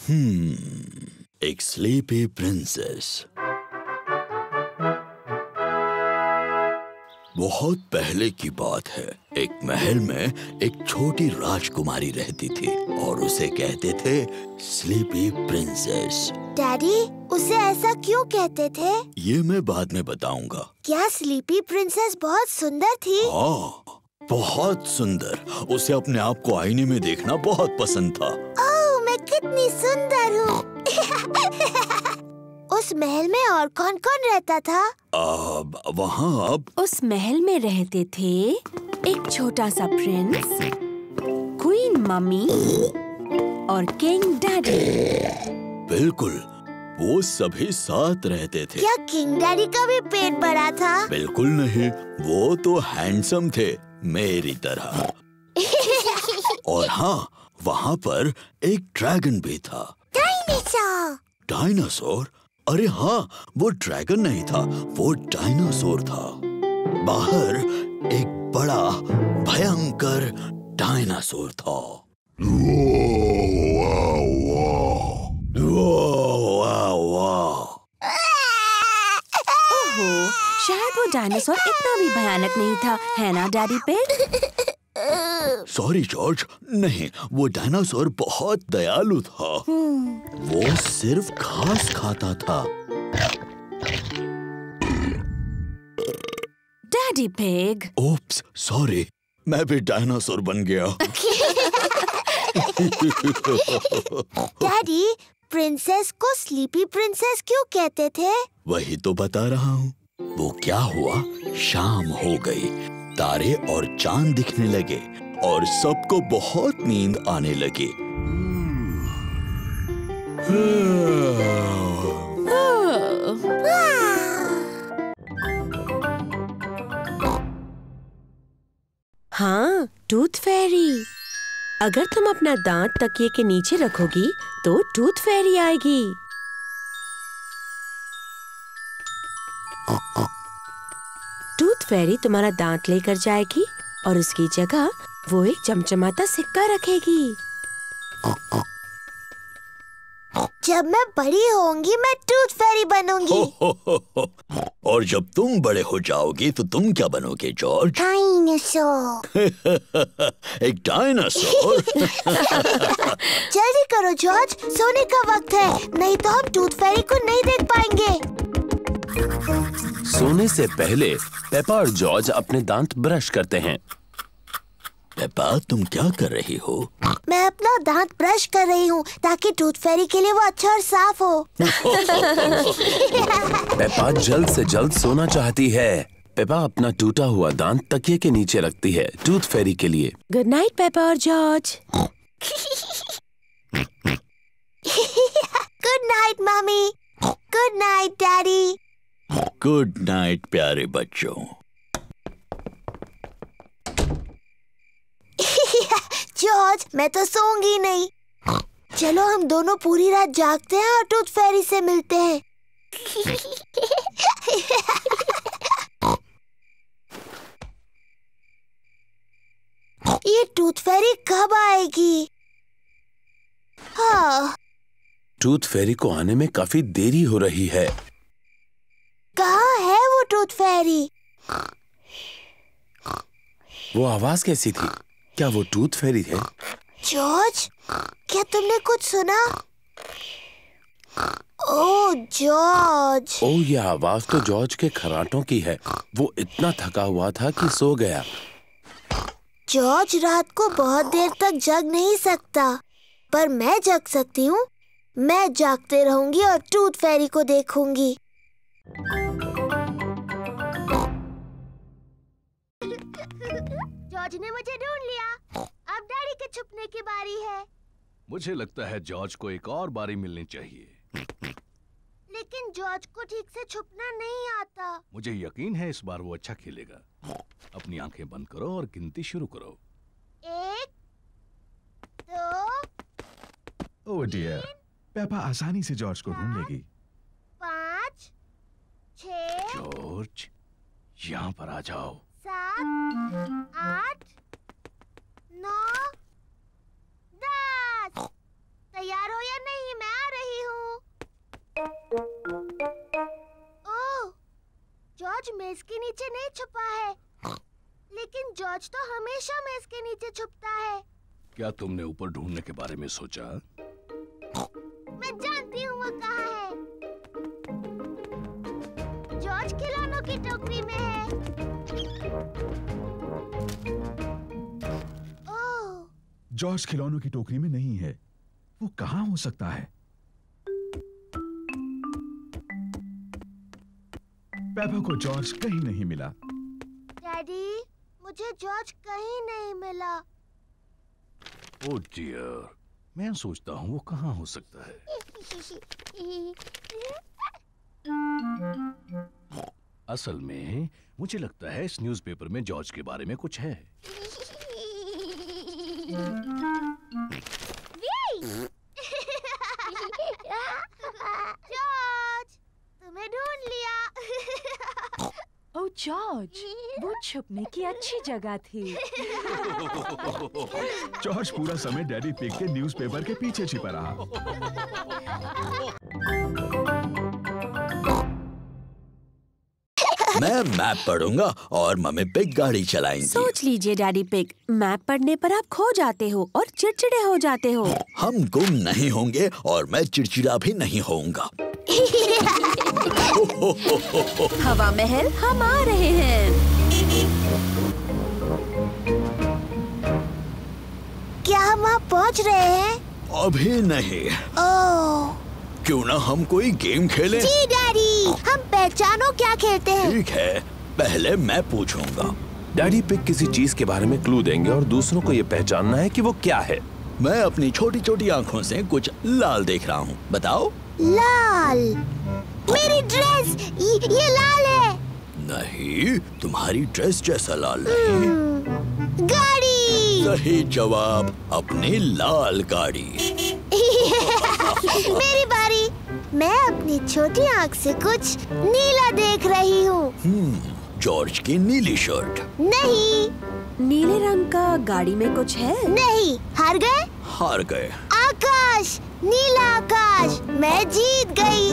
एक sleepy princess. बहुत पहले की बात है। एक महल में एक छोटी राजकुमारी रहती थी और उसे कहते थे स्लीपी प्रिंसेस। डैडी, उसे ऐसा क्यों कहते थे? ये मैं बाद में बताऊंगा। क्या स्लीपी प्रिंसेस बहुत सुंदर थी? हाँ, बहुत सुंदर। उसे अपने आप को आईने में देखना बहुत पसंद था। ओह, मैं कितनी सुंदर हूँ। उस महल में और कौन-कौन रहता था? वहाँ उस महल में रहते थे एक छोटा सा प्रिंस, क्वीन मम्मी और किंग डैडी। बिल्कुल, वो सभी साथ रहते थे। क्या किंग डैडी का भी पेट बड़ा था? बिल्कुल नहीं, वो तो हैंडसम थे मेरी तरह। और हाँ, वहाँ पर एक ड्रैगन भी था। डायनासोर। डायनासोर? अरे हाँ, वो ड्रैगन नहीं था, वो डायनासोर था। बाहर एक बड़ा भयंकर डायनासोर था। ओहो, शायद वो डायनासोर इतना भी भयानक नहीं था, है ना डैडी पिग? सॉरी जॉर्ज, नहीं, वो डायनासोर बहुत दयालु था। वो सिर्फ घास खाता था। Daddy pig. ओप्स, सॉरी, मैं भी डायनासोर बन गया। डैडी, प्रिंसेस को स्लीपी प्रिंसेस क्यों कहते थे? वही तो बता रहा हूँ। वो क्या हुआ, शाम हो गई, तारे और चांद दिखने लगे और सबको बहुत नींद आने लगी। हाँ, टूथ फेरी। अगर तुम अपना दांत तकिए के नीचे रखोगी तो टूथ फेरी आएगी। टूथ फेरी तुम्हारा दांत लेकर जाएगी और उसकी जगह वो एक चमचमाता सिक्का रखेगी। जब मैं बड़ी होंगी मैं टूथ फेरी बनूंगी। और जब तुम बड़े हो जाओगी तो तुम क्या बनोगे जॉर्ज? डायनासोर। एक डायनासोर? जल्दी करो जॉर्ज, सोने का वक्त है, नहीं तो हम टूथ फेरी को नहीं देख पाएंगे। सोने से पहले पेपा और जॉर्ज अपने दांत ब्रश करते हैं। पेपा, तुम क्या कर रही हो? मैं अपना दांत ब्रश कर रही हूँ ताकि टूथ फेरी के लिए वो अच्छा और साफ हो। पेपा जल्द से जल्द सोना चाहती है। पेपा अपना टूटा हुआ दांत तकिए के नीचे रखती है टूथ फेरी के लिए। गुड नाइट पेपा और George. Good night mummy. Good night daddy. Good night प्यारे बच्चों। जॉर्ज, मैं तो सोऊंगी नहीं। चलो हम दोनों पूरी रात जागते हैं और टूथ फेरी से मिलते हैं। ये टूथ फेरी कब आएगी? हाँ। टूथ फेरी को आने में काफी देरी हो रही है। कहाँ है वो टूथ फेरी? वो आवाज कैसी थी? क्या वो टूथ फेरी है? जॉर्ज, क्या तुमने कुछ सुना? ओह जॉर्ज। ओह, ये आवाज तो जॉर्ज के खर्राटों की है। वो इतना थका हुआ था कि सो गया। जॉर्ज रात को बहुत देर तक जग नहीं सकता, पर मैं जग सकती हूँ। मैं जागते रहूंगी और टूथ फेरी को देखूंगी। जॉर्ज ने मुझे ढूंढ लिया। अब डैडी के छुपने की बारी है। मुझे लगता है जॉर्ज को एक और बारी मिलनी चाहिए। लेकिन जॉर्ज को ठीक से छुपना नहीं आता। मुझे यकीन है इस बार वो अच्छा खेलेगा। अपनी आंखें बंद करो और गिनती शुरू करो। 1, 2, ओह डियर, पेपा आसानी से जॉर्ज को ढूंढ लेगी। 5, 6, जॉर्ज, यहाँ पर आ जाओ। 7, 8, 9, 10। तैयार हो या नहीं? मैं इसके नीचे नहीं छुपा है, लेकिन जॉर्ज तो हमेशा मेज के नीचे छुपता है। क्या तुमने ऊपर ढूंढने के बारे में सोचा? मैं जानती हूँ वो कहाँ है। जॉर्ज खिलौनों की टोकरी में है। ओह, जॉर्ज खिलौनों की टोकरी में नहीं है। वो कहाँ हो सकता है? पेपा को जॉर्ज कहीं नहीं मिला। डैडी, मुझे जॉर्ज कहीं नहीं मिला। ओह डियर, मैं सोचता हूँ वो कहाँ हो सकता है। असल में मुझे लगता है इस न्यूज़पेपर में जॉर्ज के बारे में कुछ है। जॉर्ज, तुम्हें ढूंढ लिया। ओह जॉर्ज, वो छुपने की अच्छी जगह थी। जॉर्ज पूरा समय डैडी पिग के न्यूज़पेपर के पीछे छिपा रहा। मैं मैप पढ़ूंगा और मम्मी पिग गाड़ी चलाएंगी। सोच लीजिए डैडी पिग, मैप पढ़ने पर आप खो जाते हो और चिड़चिड़े हो जाते हो। हम गुम नहीं होंगे और मैं चिड़चिड़ा भी नहीं होऊंगा। हवा महल हम आ रहे हैं। क्या हम वहाँ पहुँच रहे हैं? अभी नहीं। ओह, क्यों ना हम कोई गेम खेलें? जी डैडी, हम पहचानो क्या खेलते हैं। ठीक है, पहले मैं पूछूंगा। डैडी पिग किसी चीज के बारे में क्लू देंगे और दूसरों को ये पहचानना है कि वो क्या है। मैं अपनी छोटी छोटी आँखों से कुछ लाल देख रहा हूँ, बताओ। लाल, मेरी ड्रेस, ये लाल है। नहीं, तुम्हारी ड्रेस जैसा लाल नहीं। गाड़ी। सही जवाब, अपनी लाल गाड़ी। मेरी बारी। मैं अपनी छोटी आँख से कुछ नीला देख रही हूँ। जॉर्ज की नीली शर्ट। नहीं। नीले रंग का गाड़ी में कुछ है? नहीं। हार गए? हार गए। आकाश, नीला आकाश, मैं जीत गई।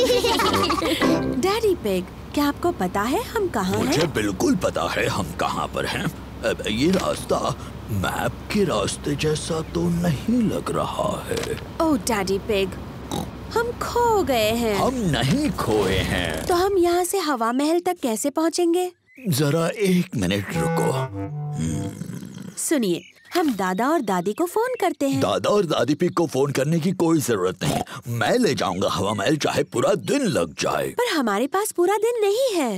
डैडी पिग, क्या आपको पता है हम कहाँ हैं? मुझे बिल्कुल पता है हम कहाँ पर हैं। अब ये रास्ता मैप के रास्ते जैसा तो नहीं लग रहा है। ओह डैडी पिग, हम खो गए हैं। हम नहीं खोए हैं। तो हम यहाँ से हवा महल तक कैसे पहुँचेंगे? जरा 1 मिनट रुको। सुनिए, हम दादा और दादी को फोन करते हैं। दादा और दादी पिग को फोन करने की कोई जरूरत नहीं। मैं ले जाऊंगा हवा महल, चाहे पूरा दिन लग जाए। पर हमारे पास पूरा दिन नहीं है।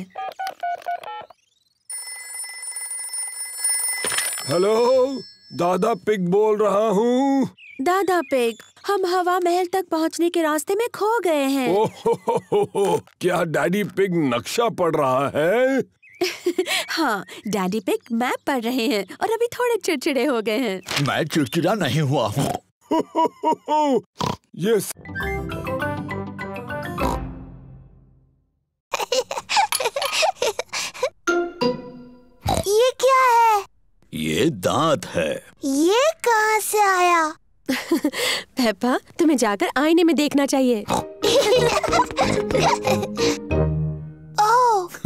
हेलो, दादा पिग बोल रहा हूँ। दादा पिग, हम हवा महल तक पहुँचने के रास्ते में खो गए हैं। ओह, क्या डैडी पिग नक्शा पढ़ रहा है? हाँ, डैडी पिग मैप पढ़ रहे हैं और अभी थोड़े चिड़चिड़े हो गए हैं। मैं चिड़चिड़ा नहीं हुआ हूँ। यस। ये क्या है? ये दांत है। ये कहाँ से आया? पेप्पा, तुम्हें जाकर आईने में देखना चाहिए। ओह,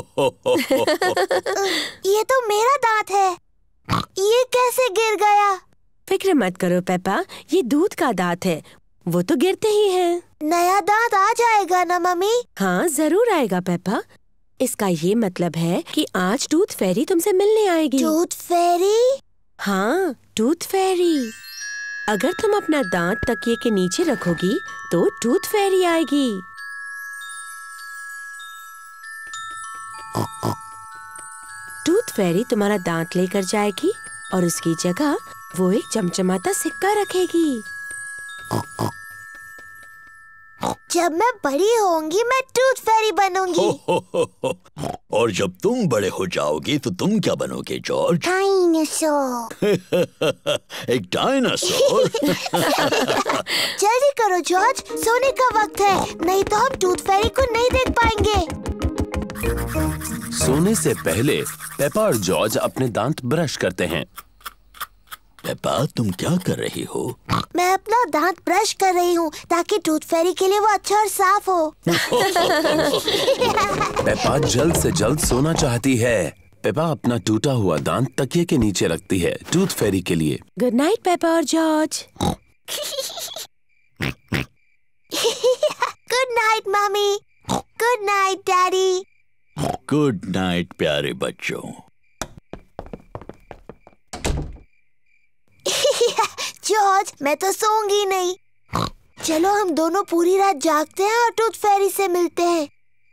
ये तो मेरा दांत है। ये कैसे गिर गया? फिक्र मत करो पेप्पा, ये दूध का दांत है, वो तो गिरते ही हैं। नया दांत आ जाएगा ना मम्मी? हाँ जरूर आएगा पेप्पा। इसका ये मतलब है कि आज टूथ फेरी तुमसे मिलने आएगी। Tooth fairy? हाँ, टूथ फेरी। अगर तुम अपना दांत तकिए के नीचे रखोगी तो टूथ फेरी आएगी। टूथ फेरी तुम्हारा दांत लेकर जाएगी और उसकी जगह वो एक चमचमाता सिक्का रखेगी। जब मैं बड़ी होंगी मैं टूथ फेरी बनूंगी। और जब तुम बड़े हो जाओगी तो तुम क्या बनोगे जॉर्ज? डायनासोर। एक डायनासोर? जल्दी करो जॉर्ज, सोने का वक्त है, नहीं तो हम टूथ फेरी को नहीं देख पाएंगे। सोने से पहले पेपा और जॉर्ज अपने दांत ब्रश करते हैं। पेपा, तुम क्या कर रही हो? मैं अपना दांत ब्रश कर रही हूँ ताकि टूथ फेरी के लिए वो अच्छा और साफ हो। पेपा जल्द से जल्द सोना चाहती है। पेपा अपना टूटा हुआ दांत तकिए के नीचे रखती है टूथ फेरी के लिए। गुड नाइट पेपा और George. Good night mummy. Good night daddy. Good night प्यारे बच्चों। जॉर्ज, मैं तो सोऊंगी नहीं। चलो हम दोनों पूरी रात जागते हैं और टूथ फेरी से मिलते हैं।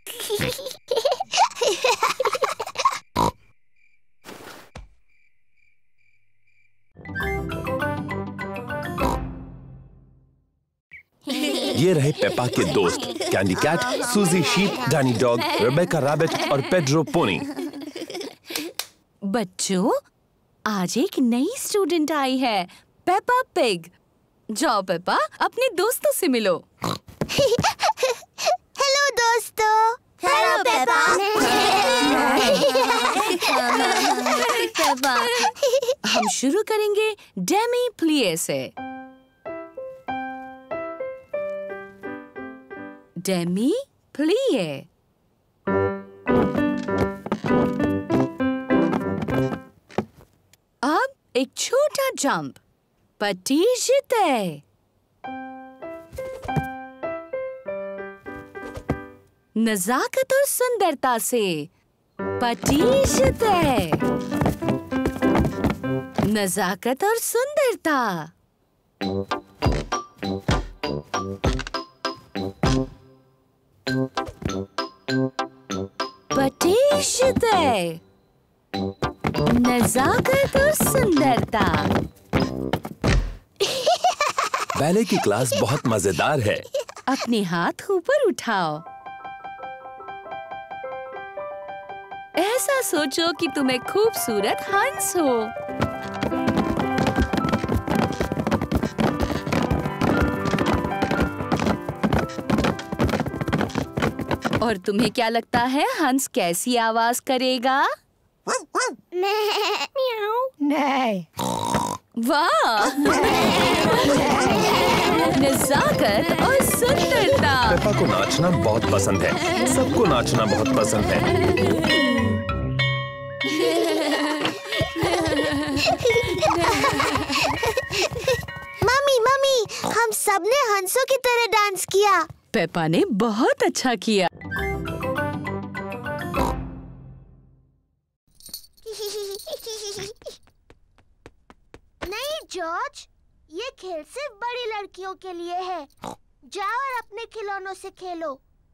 ये रहे पेपा के दोस्त Candy Cat, Suzy Sheep, Danny Dog, Rebecca Rabbit और पेड्रो पोनी। बच्चों, आज एक नई स्टूडेंट आई है, पेपा पिग। जाओ पेपा, अपने दोस्तों से मिलो। हेलो दोस्तों। Hello Peppa. हम शुरू करेंगे डेमी प्लिए से। Demi plie. अब एक छोटा जंप। पटीशते। नजाकत और सुंदरता से। पटीशते। नजाकत और सुंदरता। पटीशते। नजाकत और सुंदरता। बैले की क्लास बहुत मजेदार है। अपने हाथ ऊपर उठाओ। ऐसा सोचो कि तुम एक खूबसूरत हंस हो। और तुम्हें क्या लगता है हंस कैसी आवाज करेगा? नहीं। वाह! नजाकत और सुंदरता। पेपा को नाचना बहुत पसंद है। सबको नाचना बहुत पसंद है। मम्मी, हम सबने हंसों की तरह डांस किया। पेपा ने बहुत अच्छा किया। नहीं जॉर्ज, ये खेल सिर्फ बड़ी लड़कियों के लिए है। जाओ और अपने खिलौनों से खेलो।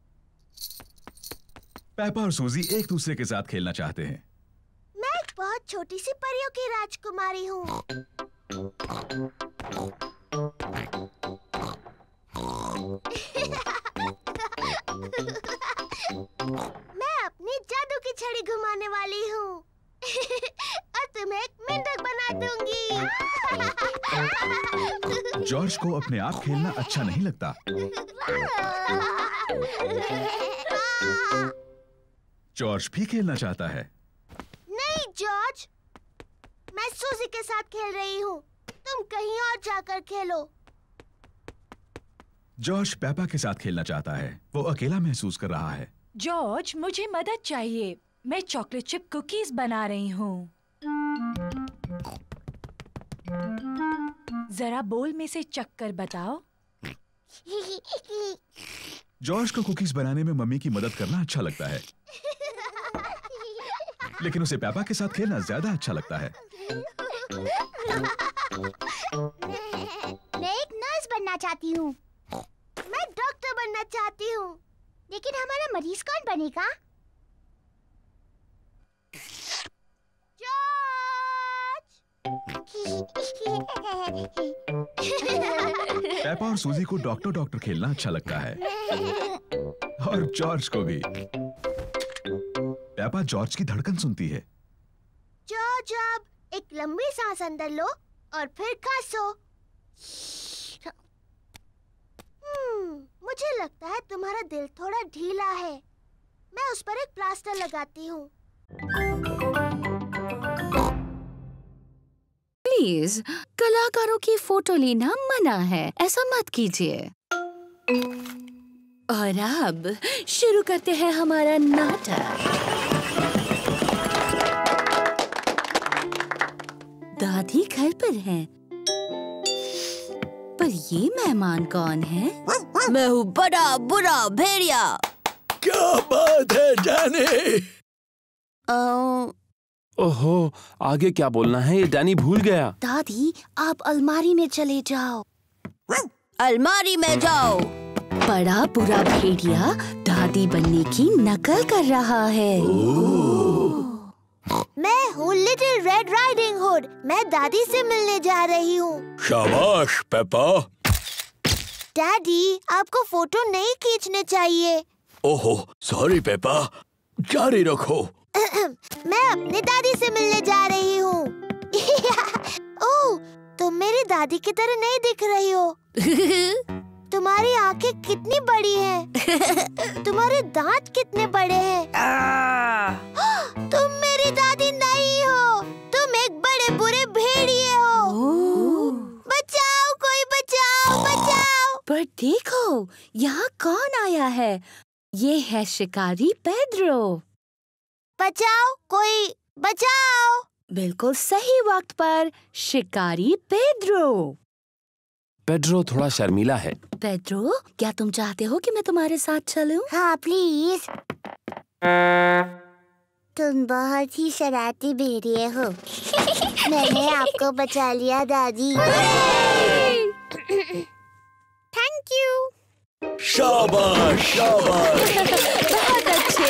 पेपा और सूजी एक दूसरे के साथ खेलना चाहते हैं। मैं एक बहुत छोटी सी परियों की राजकुमारी हूँ। मैं अपनी जादू की छड़ी घुमाने वाली हूँ। और तुम्हें एक मेंढक बना दूंगी। जॉर्ज को अपने आप खेलना अच्छा नहीं लगता। जॉर्ज भी खेलना चाहता है। नहीं जॉर्ज, मैं सूजी के साथ खेल रही हूँ। तुम कहीं और जाकर खेलो। जॉर्ज पेपा के साथ खेलना चाहता है। वो अकेला महसूस कर रहा है। जॉर्ज, मुझे मदद चाहिए। मैं चॉकलेट चिप कुकीज बना रही हूँ। जरा बोल में से चख कर बताओ। जॉर्ज को कुकीज बनाने में मम्मी की मदद करना अच्छा लगता है, लेकिन उसे पेपा के साथ खेलना ज्यादा अच्छा लगता है। मैं एक नर्स बनना चाहती हूँ। मैं डॉक्टर बनना चाहती हूँ। लेकिन हमारा मरीज कौन बनेगा? पेपा और सूजी को डॉक्टर खेलना अच्छा लगता है, और जॉर्ज को भी। पेपा जॉर्ज की धड़कन सुनती है। जॉर्ज, अब एक लंबी सांस अंदर लो और फिर खांसो। मुझे लगता है तुम्हारा दिल थोड़ा ढीला है। मैं उस पर एक प्लास्टर लगाती हूँ। प्लीज, कलाकारों की फोटो लेना मना है, ऐसा मत कीजिए। और अब शुरू करते हैं हमारा नाटक। दादी घर पर हैं, पर ये मेहमान कौन है? मैं हूँ बड़ा बुरा भेड़िया। क्या बात है डैनी? ओहो, आगे क्या बोलना है ये डैनी भूल गया। दादी, आप अलमारी में चले जाओ। अलमारी में जाओ। बड़ा बुरा भेड़िया दादी बनने की नकल कर रहा है। मैं हूँ लिटिल रेड राइडिंग हुड। मैं दादी से मिलने जा रही हूँ। शाबाश पेपा। डैडी, आपको फोटो नहीं खींचने चाहिए। ओहो, सॉरी पेपा, जारी रखो। मैं अपनी दादी से मिलने जा रही हूँ। ओह, तुम मेरी दादी की तरह नहीं दिख रही हो। तुम्हारी आंखें कितनी बड़ी हैं। तुम्हारे दांत कितने बड़े हैं। तुम मेरी दादी नहीं हो, तुम एक बड़े बुरे भेड़िए हो। बचाओ, कोई बचाओ, बचाओ। पर देखो, यहाँ कौन आया है? ये है शिकारी पेड्रो। बचाओ, कोई बचाओ। बिल्कुल सही वक्त पर शिकारी पेड्रो। पेड्रो थोड़ा शर्मीला है। पेड्रो, क्या तुम चाहते हो कि मैं तुम्हारे साथ चलूं? हाँ प्लीज। तुम बहुत ही शरारती भेड़िए हो। मैंने आपको बचा लिया दादी। Thank you. शाबाश शाबाश। बहुत अच्छे।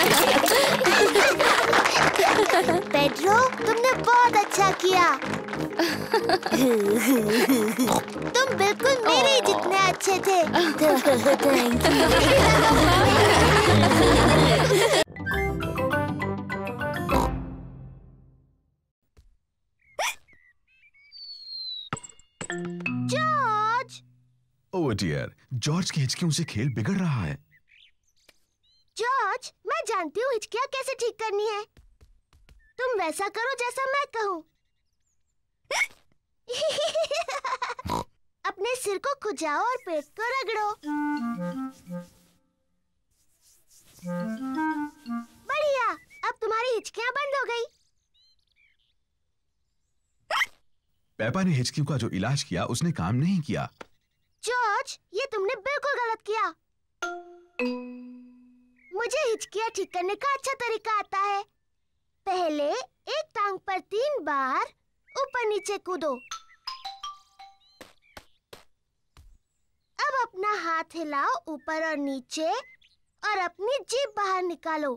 पेड्रो, तुमने बहुत अच्छा किया। तुम बिल्कुल मेरे ही जितने अच्छे थे। Thank you. George! Oh dear, George की हिचकियों से खेल बिगड़ रहा है। जॉर्ज, मैं जानती हूँ हिचकियाँ कैसे ठीक करनी है। तुम वैसा करो जैसा मैं कहूँ। अपने सिर को खुजाओ और पेट को रगड़ो। बढ़िया, अब तुम्हारी हिचकियाँ बंद हो गई। पेपा ने हिचकियों का जो इलाज किया उसने काम नहीं किया। जॉर्ज, ये तुमने बिल्कुल गलत किया। मुझे हिचकियाँ ठीक करने का अच्छा तरीका आता है। पहले एक टांग पर 3 बार ऊपर नीचे कूदो। अब अपना हाथ हिलाओ ऊपर और नीचे और अपनी जीभ बाहर निकालो।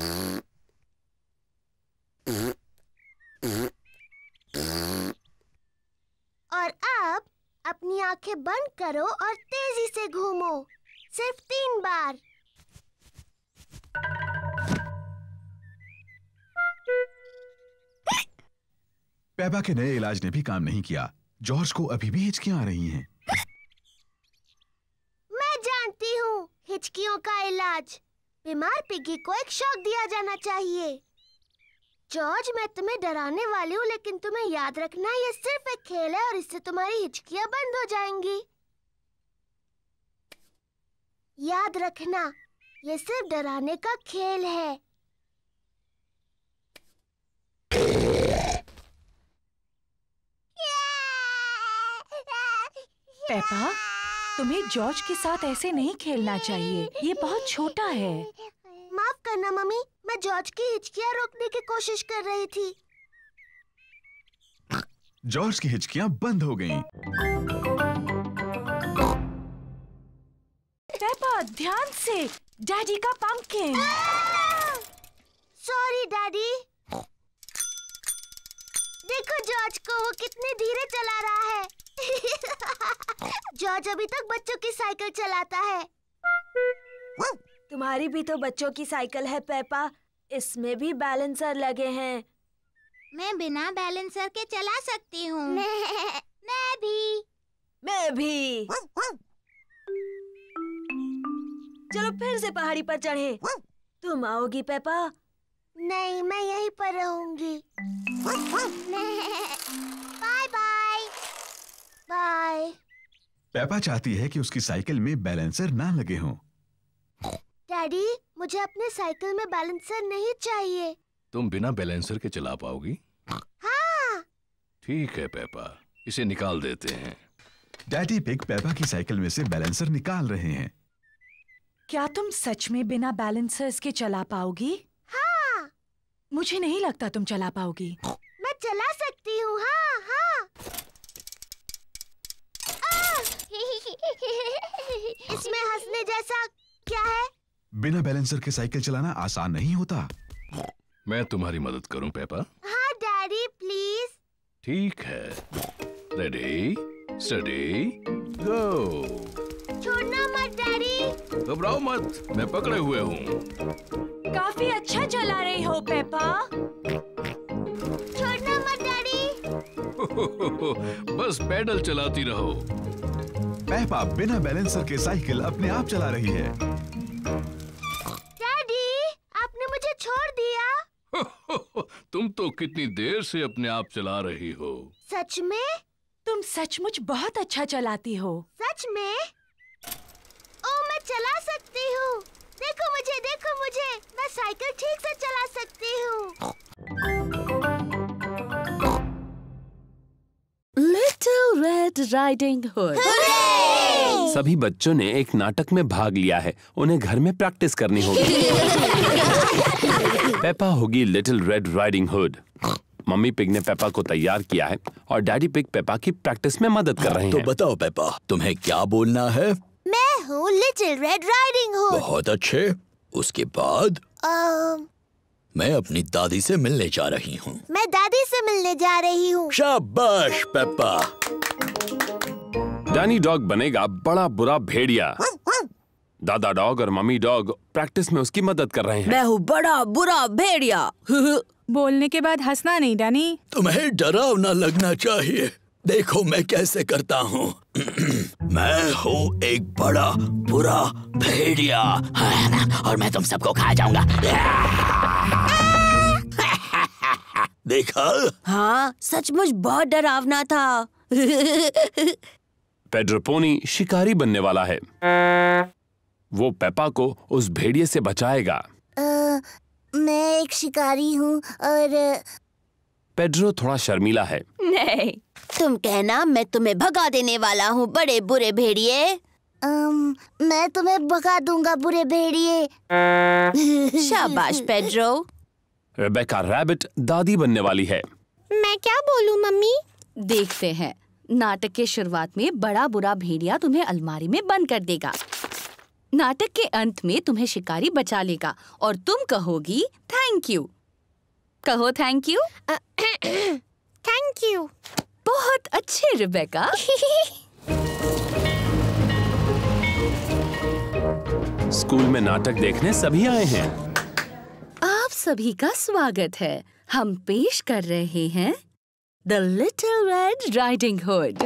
और अब अपनी आंखें बंद करो और तेजी से घूमो। सिर्फ 3 बार। पेपा के नए इलाज ने भी काम नहीं किया। जॉर्ज को अभी भी हिचकियां आ रही हैं। मैं जानती हूँ हिचकियों का इलाज। बीमार पिगी को एक शॉक दिया जाना चाहिए। जॉर्ज, मैं तुम्हें डराने वाली हूँ, लेकिन तुम्हें याद रखना ये सिर्फ एक खेल है और इससे तुम्हारी हिचकियाँ बंद हो जाएंगी। याद रखना, ये सिर्फ डराने का खेल है। पेपा, तुम्हें जॉर्ज के साथ ऐसे नहीं खेलना चाहिए। ये बहुत छोटा है। माफ करना मम्मी, मैं जॉर्ज की हिचकियाँ रोकने की कोशिश कर रही थी। जॉर्ज की हिचकियां बंद हो गईं। पेपा, ध्यान से। डैडी का पंपकिन। Sorry daddy. देखो जॉर्ज को, वो कितने धीरे चला रहा है। जॉर्ज अभी तक बच्चों की साइकिल चलाता है। तुम्हारी भी तो बच्चों की साइकिल है पेपा। इसमें भी बैलेंसर लगे हैं। मैं बिना बैलेंसर के चला सकती हूँ। मैं भी। चलो फिर से पहाड़ी पर चढ़े। तुम आओगी पेपा? नहीं, मैं यहीं पर रहूंगी। बाय पेपा चाहती है कि उसकी साइकिल में बैलेंसर ना लगे हों। डैडी, मुझे अपने साइकिल में बैलेंसर नहीं चाहिए। तुम बिना बैलेंसर के चला पाओगी? हाँ। ठीक है पेपा, इसे निकाल देते हैं। डैडी पिग पेपा की साइकिल में से बैलेंसर निकाल रहे हैं। क्या तुम सच में बिना बैलेंसर्स के चला पाओगी? हाँ। मुझे नहीं लगता तुम चला पाओगी। मैं चला सकती हूँ। हाँ हाँ। इसमें हंसने जैसा क्या है? बिना बैलेंसर के साइकिल चलाना आसान नहीं होता। मैं तुम्हारी मदद करूं पेपा? हाँ डैडी, प्लीज। ठीक है। Ready, steady, go. छोड़ना मत डैडी। घबराओ मत, मैं पकड़े हुए हूँ। काफी अच्छा चला रही हो पेपा। छोड़ना मत डैडी। बस पैडल चलाती रहो। पेपा बिना बैलेंसर के साइकिल अपने आप चला रही है। डैडी, आपने मुझे छोड़ दिया। तुम तो कितनी देर से अपने आप चला रही हो। सच में? तुम सचमुच बहुत अच्छा चलाती हो। सच में? ओ, मैं चला सकती हूँ। देखो मुझे, मैं साइकिल ठीक से चला सकती हूँ। Little red riding hood. सभी बच्चों ने एक नाटक में भाग लिया है, उन्हें घर में प्रैक्टिस करनी होगी। पेपा होगी little red riding hood. Mummy pig ने पेपा को तैयार किया है और डैडी पिग पेपा की प्रैक्टिस में मदद कर रहे हैं। तो बताओ पेपा, तुम्हें क्या बोलना है? मैं हूँ लिटिल रेड राइडिंग हुड। बहुत अच्छे। उसके बाद मैं अपनी दादी से मिलने जा रही हूँ। मैं दादी से मिलने जा रही हूँ। शाबाश पेपा। डैनी डॉग बनेगा बड़ा बुरा भेड़िया। दादा डॉग और मम्मी डॉग प्रैक्टिस में उसकी मदद कर रहे हैं। मैं हूँ बड़ा बुरा भेड़िया। बोलने के बाद हंसना नहीं डैनी। तुम्हें डरावना लगना चाहिए। देखो मैं कैसे करता हूँ। मैं हूँ एक बड़ा बुरा भेड़िया और मैं तुम सबको खा जाऊंगा। देखा? हाँ, सचमुच बहुत डरावना था। पेड्रो पोनी शिकारी बनने वाला है। वो पेपा को उस भेड़िए से बचाएगा। मैं एक शिकारी हूँ और पेड्रो थोड़ा शर्मीला है। नहीं, तुम कहना मैं तुम्हें भगा देने वाला हूँ बड़े बुरे भेड़िए। मैं तुम्हें भगा दूंगा बुरे भेड़िए। शाबाश पेड्रो। रेबेका रैबिट दादी बनने वाली है। मैं क्या बोलूं मम्मी? देखते हैं, नाटक के शुरुआत में बड़ा बुरा भेड़िया तुम्हें अलमारी में बंद कर देगा। नाटक के अंत में तुम्हें शिकारी बचा लेगा और तुम कहोगी थैंक यू। कहो थैंक यू। Thank you. बहुत अच्छे रेबेका। स्कूल में नाटक देखने सभी आए हैं। आप सभी का स्वागत है। हम पेश कर रहे हैं the little red riding hood.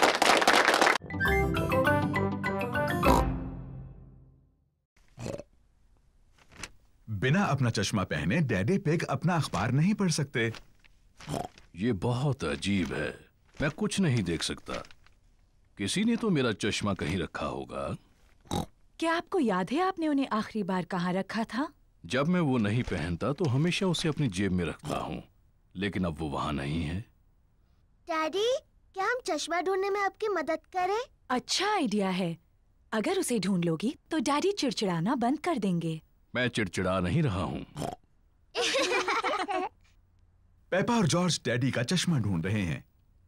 बिना अपना चश्मा पहने डैडी पिग अपना अखबार नहीं पढ़ सकते। ये बहुत अजीब है, मैं कुछ नहीं देख सकता। किसी ने तो मेरा चश्मा कहीं रखा होगा। क्या आपको याद है आपने उन्हें आखिरी बार कहाँ रखा था? जब मैं वो नहीं पहनता तो हमेशा उसे अपनी जेब में रखता हूँ, लेकिन अब वो वहाँ नहीं है। डैडी, क्या हम चश्मा ढूंढने में आपकी मदद करें? अच्छा आइडिया है। अगर उसे ढूंढ लोगी तो डैडी चिड़चिड़ाना बंद कर देंगे। मैं चिड़चिड़ा नहीं रहा हूँ। पेपा और जॉर्ज डैडी का चश्मा ढूंढ रहे हैं।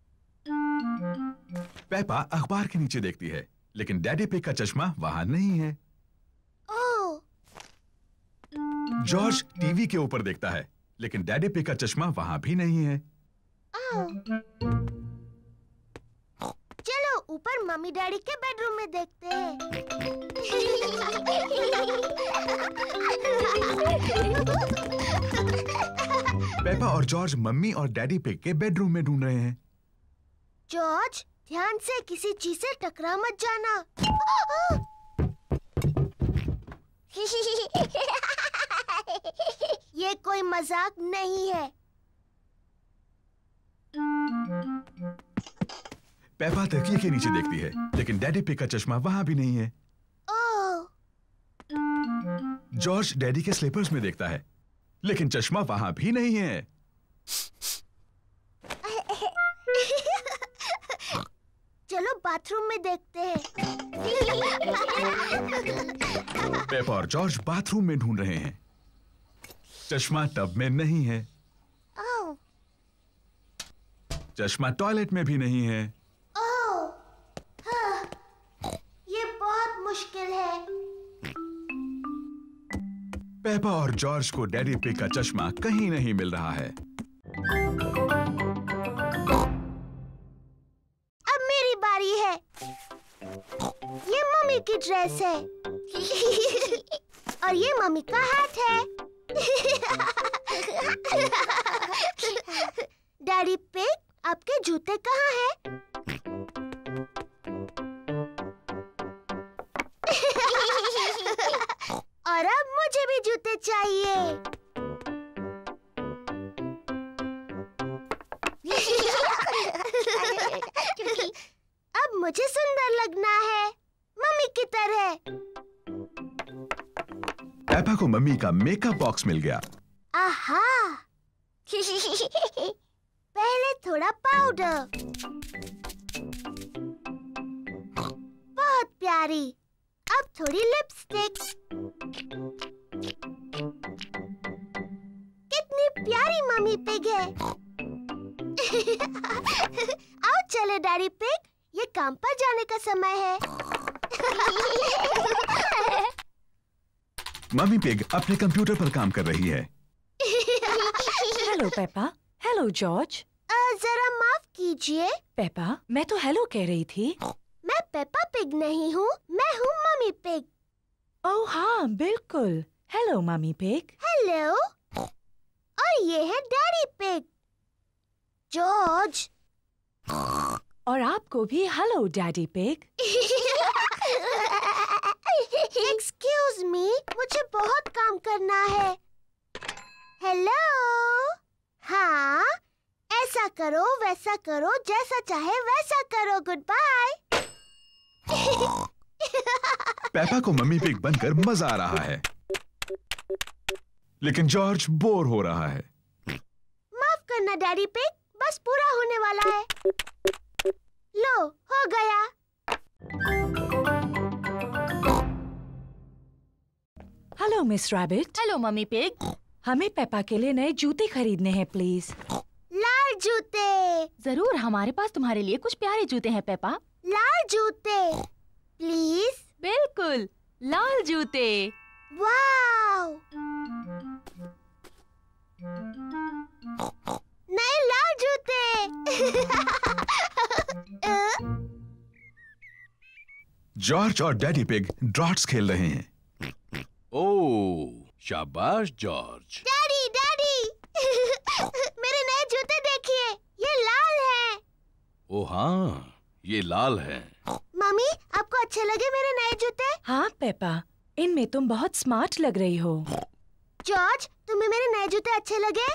पेपा अखबार के नीचे देखती है, लेकिन डैडी पिग का चश्मा वहां नहीं है। ओह। जॉर्ज टीवी के ऊपर देखता है, लेकिन डैडी पिग का चश्मा वहां भी नहीं है। चलो ऊपर मम्मी डैडी के बेडरूम में देखते हैं। पेपा और जॉर्ज मम्मी और डैडी पिग के बेडरूम में ढूंढ रहे हैं। जॉर्ज, ध्यान से किसी चीज से टकरा मत जाना। ये कोई मजाक नहीं है। पेपा तकिए के नीचे देखती है, लेकिन डैडी पिग का चश्मा वहां भी नहीं है। जॉर्ज डैडी के स्लीपर्स में देखता है, लेकिन चश्मा वहां भी नहीं है। चलो बाथरूम में देखते हैं। पेपा और जॉर्ज बाथरूम में ढूंढ रहे हैं। चश्मा टब में नहीं है। चश्मा टॉयलेट में भी नहीं है। ये बहुत मुश्किल है। पेपा और जॉर्ज को डैडी पिग का चश्मा कहीं नहीं मिल रहा है। अब मेरी बारी है। ये मम्मी की ड्रेस है और ये मम्मी का हाथ है। डैडी पिग, आपके जूते कहाँ हैं? और अब मुझे भी जूते चाहिए। अब मुझे सुंदर लगना है, मम्मी की तरह। पेपा को मम्मी का मेकअप बॉक्स मिल गया। आहा! पहले थोड़ा पाउडर। बहुत प्यारी। अब थोड़ी लिपस्टिक। कितनी प्यारी मम्मी पिग है। आओ चले डैडी पिग, ये काम पर जाने का समय है। मम्मी पिग अपने कंप्यूटर पर काम कर रही है। Hello Peppa. Hello George. जरा माफ कीजिए। पेपा, मैं तो हेलो कह रही थी। मैं पेपा पिग नहीं हूँ, मैं हूँ मम्मी पिग। ओह हाँ, बिल्कुल। Hello mummy pig. हेलो। और ये है डैडी पिग। जॉर्ज। और आपको भी hello daddy pig. Excuse me, मुझे बहुत काम करना है। हेलो। हाँ, ऐसा करो, वैसा करो, जैसा चाहे वैसा करो। Goodbye. पेपा को मम्मी पिग बनकर मजा आ रहा है, लेकिन जॉर्ज बोर हो रहा है। माफ करना डैडी पिग, बस पूरा होने वाला है। लो, हो गया। Hello miss rabbit. Hello mummy pig. हमें पेपा के लिए नए जूते खरीदने हैं प्लीज। लाल जूते। जरूर, हमारे पास तुम्हारे लिए कुछ प्यारे जूते हैं पेपा। लाल जूते प्लीज। बिल्कुल, लाल जूते। वाव! नए लाल जूते। जॉर्ज और डैडी पिग ड्रॉट्स खेल रहे हैं। ओह, शाबाश जॉर्ज। Daddy, daddy. मेरे नए जूते देखिए, ये लाल हैं। ओ हाँ, ये लाल है। मम्मी, आपको अच्छे लगे मेरे नए जूते? हाँ पेपा, इनमें तुम बहुत स्मार्ट लग रही हो। जॉर्ज, तुम्हें मेरे नए जूते अच्छे लगे?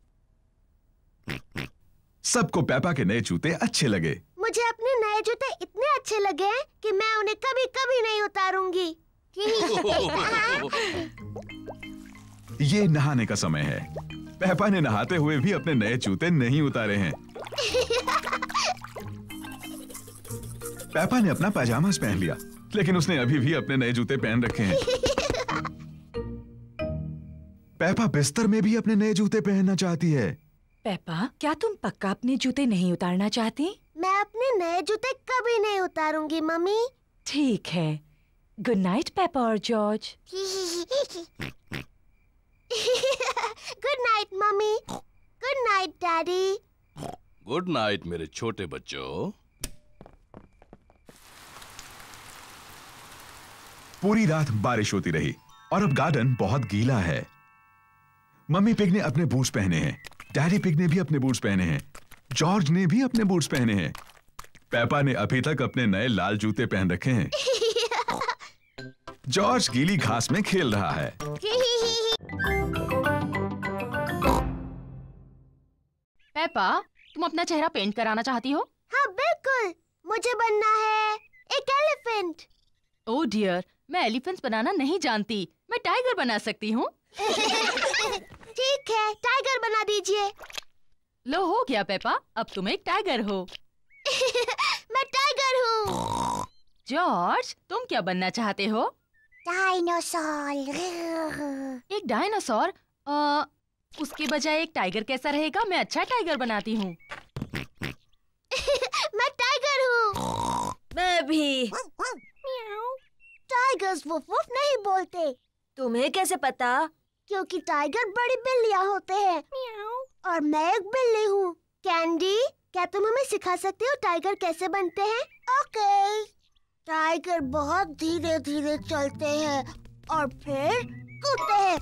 सबको पेपा के नए जूते अच्छे लगे। मुझे अपने नए जूते इतने अच्छे लगे हैं कि मैं उन्हें कभी कभी नहीं उतारूंगी। ये नहाने का समय है। पेपा ने नहाते हुए भी अपने नए जूते नहीं उतारे हैं। पेपा ने अपना पैजामास पहन लिया, लेकिन उसने अभी भी अपने नए जूते पहन रखे हैं। पेपा बिस्तर में भी अपने नए जूते पहनना चाहती है। पेपा, क्या तुम पक्का अपने जूते नहीं उतारना चाहती? मैं अपने नए जूते कभी नहीं उतारूंगी मम्मी। ठीक है। गुड नाइट पेपा और George. Good night mummy. Good night daddy. Good night मेरे छोटे बच्चों। पूरी रात बारिश होती रही और अब गार्डन बहुत गीला है। मम्मी पिग ने अपने बूट्स पहने हैं, डैडी पिग ने भी अपने बूट्स पहने हैं, जॉर्ज ने भी अपने बूट्स पहने हैं। पेपा ने अभी तक अपने नए लाल जूते पहन रखे हैं। जॉर्ज गीली घास में खेल रहा है। पेपा, तुम अपना चेहरा पेंट कराना चाहती हो? हाँ बिल्कुल, ओह डियर, मैं एलिफेंट्स बनाना नहीं जानती। मैं टाइगर बना सकती हूँ। ठीक है, टाइगर बना दीजिए। लो हो गया पेपा, अब तुम एक टाइगर हो। मैं टाइगर हूँ। जॉर्ज, तुम क्या बनना चाहते हो? डायनासोर। एक डायनासोर? उसके बजाय एक टाइगर कैसा रहेगा? मैं अच्छा टाइगर बनाती हूँ। मैं टाइगर हूँ। मैं भी। टाइगर्स वुफ वुफ नहीं बोलते। तुम्हें कैसे पता? क्योंकि टाइगर बड़ी बिल्लियाँ होते हैं और मैं एक बिल्ली हूँ। कैंडी, क्या तुम हमें सिखा सकते हो टाइगर कैसे बनते हैं? ओके। टाइगर बहुत धीरे धीरे चलते हैं और फिर कूदते हैं।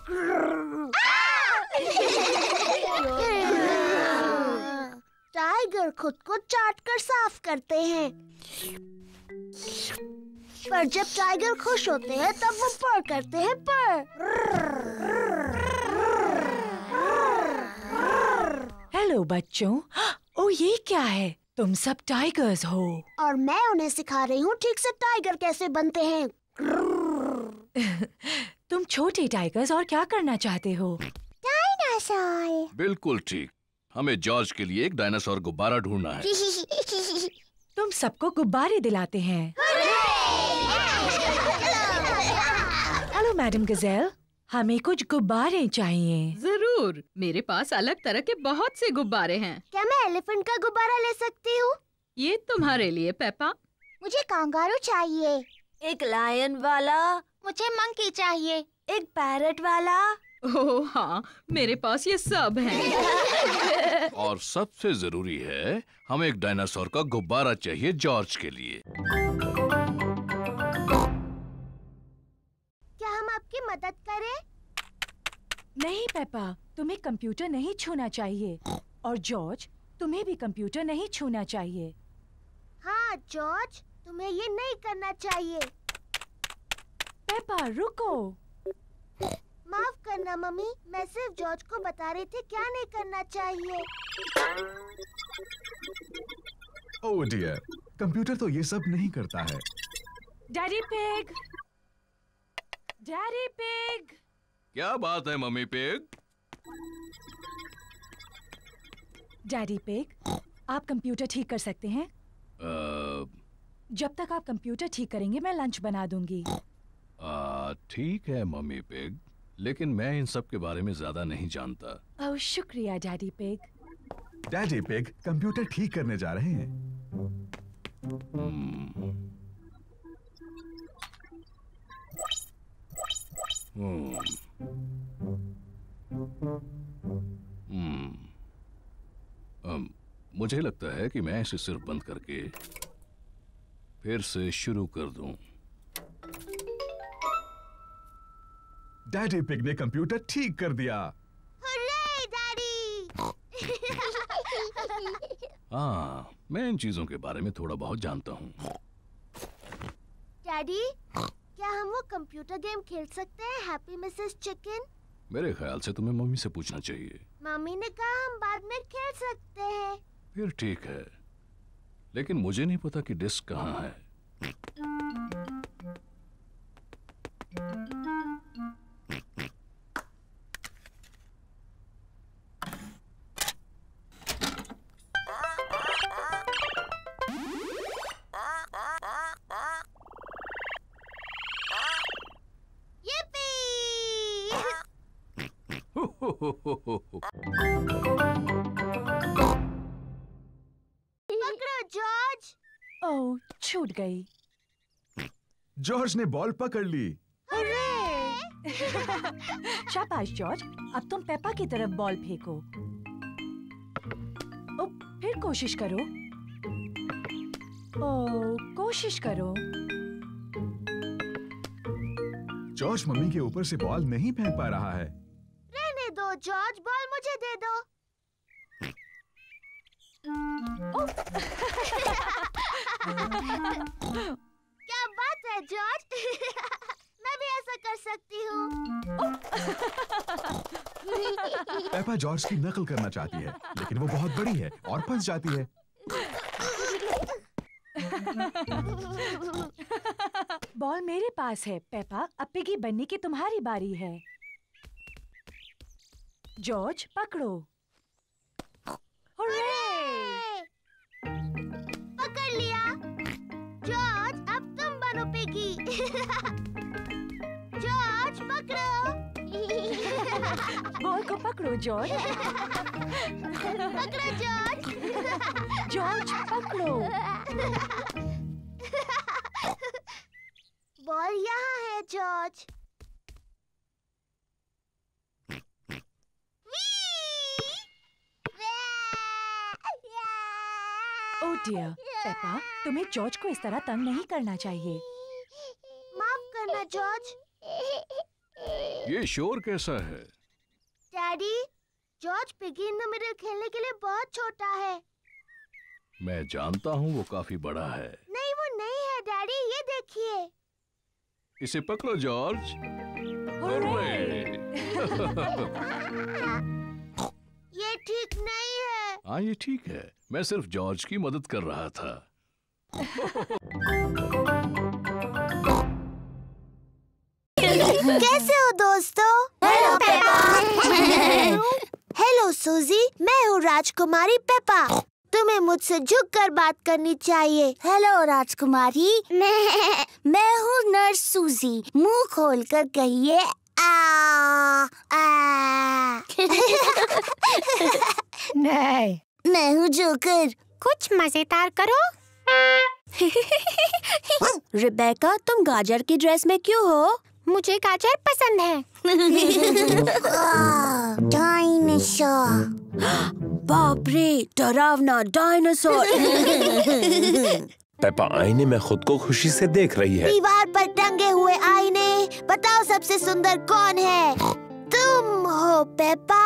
टाइगर खुद को चाट कर साफ करते हैं। पर जब टाइगर खुश होते हैं तब वो पर करते हैं पर। हेलो बच्चों। ओ ये क्या है? तुम सब टाइगर्स हो। और मैं उन्हें सिखा रही हूँ ठीक से टाइगर कैसे बनते हैं। तुम छोटे टाइगर्स और क्या करना चाहते हो? डायनासोर। बिल्कुल ठीक। हमें जॉर्ज के लिए एक डायनासोर गुब्बारा ढूंढना है। तुम सबको गुब्बारे दिलाते हैं। हेलो मैडम गजेल, हमें कुछ गुब्बारे चाहिए। जरूर, मेरे पास अलग तरह के बहुत से गुब्बारे हैं। क्या मैं एलिफेंट का गुब्बारा ले सकती हूँ? ये तुम्हारे लिए पेपा। मुझे कांगारू चाहिए। एक लायन वाला। मुझे मंकी चाहिए। एक पैरट वाला। ओह हाँ, मेरे पास ये सब हैं। और सबसे जरूरी है, हमें एक डायनासोर का गुब्बारा चाहिए जॉर्ज के लिए। क्या हम आपकी मदद करें? नहीं पेपा, तुम्हें कंप्यूटर नहीं छूना चाहिए। और जॉर्ज, तुम्हें भी कंप्यूटर नहीं छूना चाहिए। हाँ जॉर्ज, तुम्हें ये नहीं करना चाहिए। पेपा रुको। माफ करना मम्मी, मैं सिर्फ जॉर्ज को बता रही थी क्या नहीं करना चाहिए। ओह डियर, कंप्यूटर तो ये सब नहीं करता है। Daddy pig, daddy pig. क्या बात है मम्मी पिग? डैडी पिग, आप कंप्यूटर ठीक कर सकते हैं? जब तक आप कंप्यूटर ठीक करेंगे मैं लंच बना दूंगी। ठीक है मम्मी पिग, लेकिन मैं इन सब के बारे में ज्यादा नहीं जानता। ओह शुक्रिया daddy pig. Daddy pig computer ठीक करने जा रहे हैं। मुझे लगता है कि मैं इसे सिर्फ बंद करके फिर से शुरू कर दूं। डैडी पिग ने कंप्यूटर ठीक कर दिया। Hooray daddy. हाँ, मैं इन चीजों के बारे में थोड़ा बहुत जानता हूँ। डैडी, क्या हम वो कंप्यूटर गेम खेल सकते हैं, हैप्पी मिसेस चिकन? मेरे ख्याल से तुम्हें मम्मी से पूछना चाहिए। मम्मी ने कहा हम बाद में खेल सकते हैं। फिर ठीक है, लेकिन मुझे नहीं पता कि डिस्क कहाँ है। पकड़ो जॉर्ज। ओह छूट गई। जॉर्ज ने बॉल पकड़ ली। शाबाश जॉर्ज, अब तुम पेपा की तरफ बॉल फेंको। ओ, फिर कोशिश करो। ओ, कोशिश करो। जॉर्ज मम्मी के ऊपर से बॉल नहीं फेंक पा रहा है। रहने दो जॉर्ज, बॉल मुझे दे दो। क्या बात है जॉर्ज। मैं भी ऐसा कर सकती हूँ। पेपा जॉर्ज की नकल करना चाहती है, लेकिन वो बहुत बड़ी है और फंस जाती है। बॉल मेरे पास है पेपा। अब पिगी बनने की तुम्हारी बारी है। जॉर्ज पकड़ो। पकड़ लिया। जॉर्ज अब तुम बनो पिगी। जॉर्ज पकड़ो। बॉल को पकड़ो जॉर्ज। पकड़ो जॉर्ज। जॉर्ज पकड़ो। बॉल यहाँ है जॉर्ज। ओह डियर, पेपा तुम्हें जॉर्ज को इस तरह तंग नहीं करना चाहिए। माफ करना जॉर्ज। ये शोर कैसा है? Daddy, George piggy in the middle खेलने के लिए बहुत छोटा है। मैं जानता हूँ वो काफी बड़ा है। नहीं वो नहीं है डैडी, ये देखिए। इसे पकड़ो जॉर्ज। ये ठीक नहीं है। हाँ ये ठीक है, मैं सिर्फ जॉर्ज की मदद कर रहा था। कैसे हो दोस्तों? Hello Peppa. हेलो सूजी, मैं हूँ राजकुमारी पेपा। तुम्हें मुझसे झुककर बात करनी चाहिए। हेलो राजकुमारी, मैं हूँ नर्स सूजी। मुंह खोलकर कहिए आ। नहीं, मैं हूँ जोकर। कुछ मजेदार करो। रिबेका, तुम गाजर की ड्रेस में क्यों हो? मुझे गाजर पसंद है। डायनासोर। बाप रे, डरावना डायनासोर। पेपा आईने में खुद को खुशी से देख रही है। दीवार पर टंगे हुए आईने, बताओ सबसे सुंदर कौन है? तुम हो पेपा।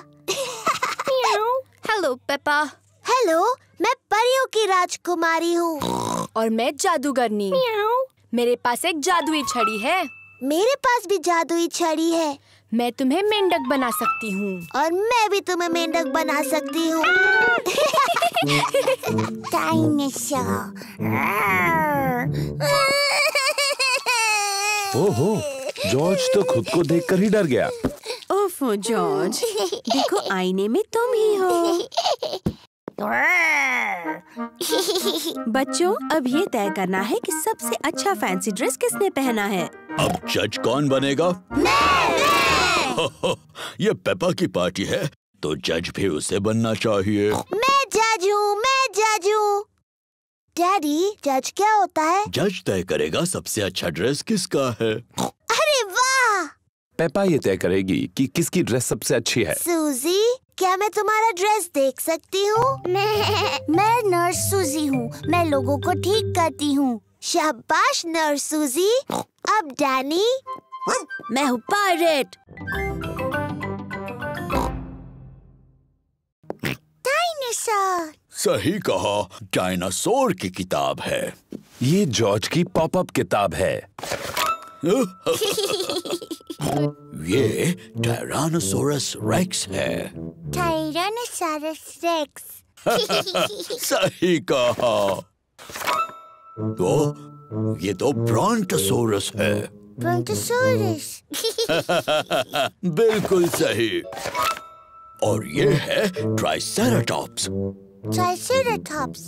Hello Peppa. हेलो, मैं परियों की राजकुमारी हूँ। और मैं जादूगरनी। मेरे पास एक जादुई छड़ी है। मेरे पास भी जादुई छड़ी है। मैं तुम्हें मेंढक बना सकती हूँ। और मैं भी तुम्हें मेंढक बना सकती हूँ। डायनासोर। ओहो, जॉर्ज तो खुद को देखकर ही डर गया। ओफो जॉर्ज, देखो आईने में तुम ही हो। बच्चों, अब ये तय करना है कि सबसे अच्छा फैंसी ड्रेस किसने पहना है। अब जज कौन बनेगा? ये पेपा की पार्टी है, तो जज भी उसे बनना चाहिए। मैं जज हूँ, मैं जज हूँ। डैडी, जज क्या होता है? जज तय करेगा सबसे अच्छा ड्रेस किसका है। अरे वाह! पेपा ये तय करेगी कि किसकी ड्रेस सबसे अच्छी है। सूजी, क्या मैं तुम्हारा ड्रेस देख सकती हूँ? मैं नर्स सूजी हूँ। मैं लोगों को ठीक करती हूँ। शाबाश नर्स सूजी। अब डैनी। मैं हूँ पायरेट। डायनासोर। सही कहा, डायनासोर की किताब है। ये जॉर्ज की पॉपअप किताब है। ये टायरानोसोरस रेक्स है। Tyrannosaurus rex. सही कहा। तो ये तो ब्रॉन्टोसोरस है। ब्रॉन्टोसोरस। बिल्कुल सही। और ये है ट्राइसेराटॉप्स। ट्राइसेराटॉप्स।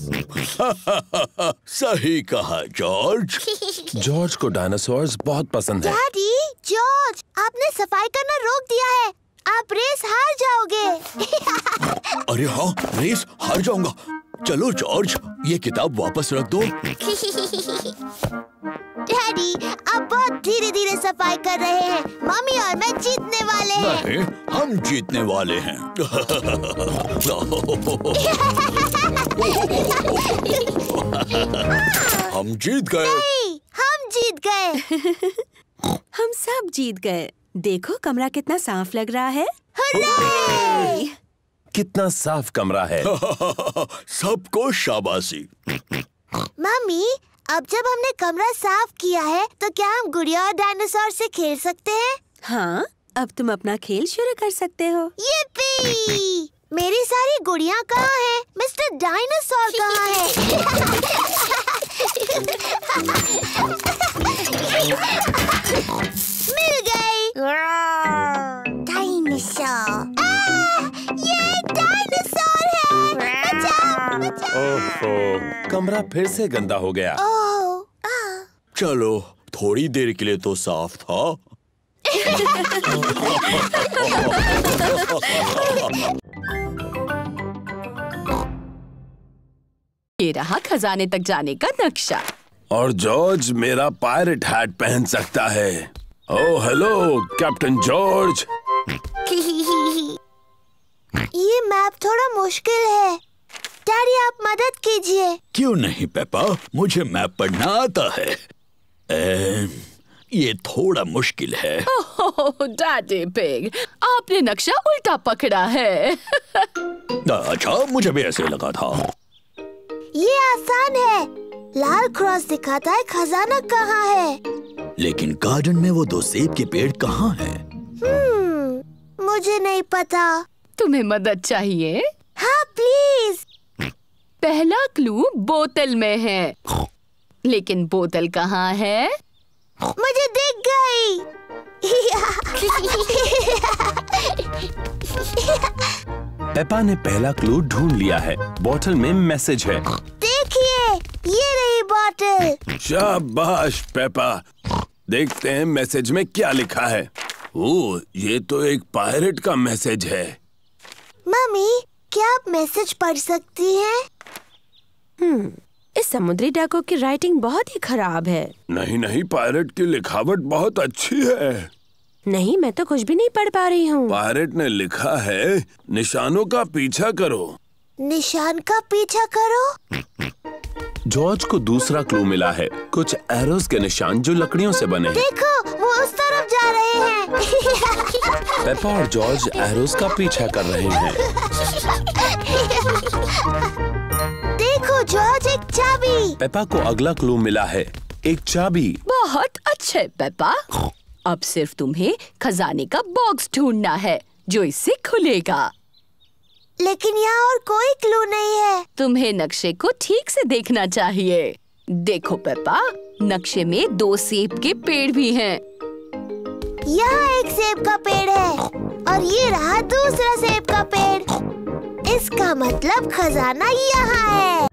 सही कहा जॉर्ज। जॉर्ज को डायनासोर्स बहुत पसंद है। डैडी, जॉर्ज, आपने सफाई करना रोक दिया है। आप रेस हार जाओगे। अरे हाँ, रेस हार जाऊंगा। चलो जॉर्ज, ये किताब वापस रख दो। डैडी, आप बहुत धीरे धीरे सफाई कर रहे हैं। मम्मी और मैं जीतने वाले हैं। नहीं, हम जीतने वाले हैं। हम जीत गए। नहीं, हम जीत गए। हम सब जीत गए। देखो कमरा कितना साफ लग रहा है। हुर्रे! कितना साफ कमरा है। सबको शाबाशी। मम्मी, अब जब हमने कमरा साफ किया है, तो क्या हम गुड़िया और डायनासोर से खेल सकते हैं? हाँ, अब तुम अपना खेल शुरू कर सकते हो। yippee! मेरी सारी गुड़िया कहाँ हैं? मिस्टर डायनासोर कहाँ है? कमरा फिर से गंदा हो गया। चलो, थोड़ी देर के लिए तो साफ था। ये रहा खजाने तक जाने का नक्शा। और जॉर्ज मेरा पायरेट हैट पहन सकता है। Oh hello captain George. ये मैप थोड़ा मुश्किल है। डैडी आप मदद कीजिए। क्यों नहीं पेपा, मुझे मैप पढ़ना आता है। ये थोड़ा मुश्किल है। ओह डैडी पिग, आपने नक्शा उल्टा पकड़ा है। अच्छा, मुझे भी ऐसे लगा था। ये आसान है। लाल क्रॉस दिखाता है खजाना कहाँ है। लेकिन गार्डन में वो 2 सेब के पेड़ कहाँ हैं? मुझे नहीं पता। तुम्हें मदद चाहिए? हाँ प्लीज। पहला क्लू बोतल में है, लेकिन बोतल कहाँ है? मुझे दिख गई। पेपा ने पहला क्लू ढूंढ लिया है। बोतल में मैसेज है। देखिए, ये रही बोतल। शाबाश पेपा। देखते हैं मैसेज में क्या लिखा है। ओह, ये तो एक पायरेट का मैसेज है। मम्मी, क्या आप मैसेज पढ़ सकती हैं? इस समुद्री डाकू की राइटिंग बहुत ही खराब है। नहीं नहीं, पायरेट की लिखावट बहुत अच्छी है। नहीं, मैं तो कुछ भी नहीं पढ़ पा रही हूँ। पायरेट ने लिखा है, निशानों का पीछा करो। निशान का पीछा करो? जॉर्ज को दूसरा क्लू मिला है, कुछ एरोस के निशान जो लकड़ियों से बने हैं। देखो, वो उस तरफ जा रहे हैं। पेपा और जॉर्ज एरोस का पीछा कर रहे हैं। देखो जॉर्ज, एक चाबी। पेपा को अगला क्लू मिला है, एक चाबी। बहुत अच्छे पेपा। अब सिर्फ तुम्हें खजाने का बॉक्स ढूंढना है जो इससे खुलेगा। लेकिन यहाँ और कोई क्लू नहीं है। तुम्हें नक्शे को ठीक से देखना चाहिए। देखो पेपा, नक्शे में 2 सेब के पेड़ भी हैं। यहाँ एक सेब का पेड़ है और ये रहा दूसरा सेब का पेड़। इसका मतलब खजाना यहाँ है।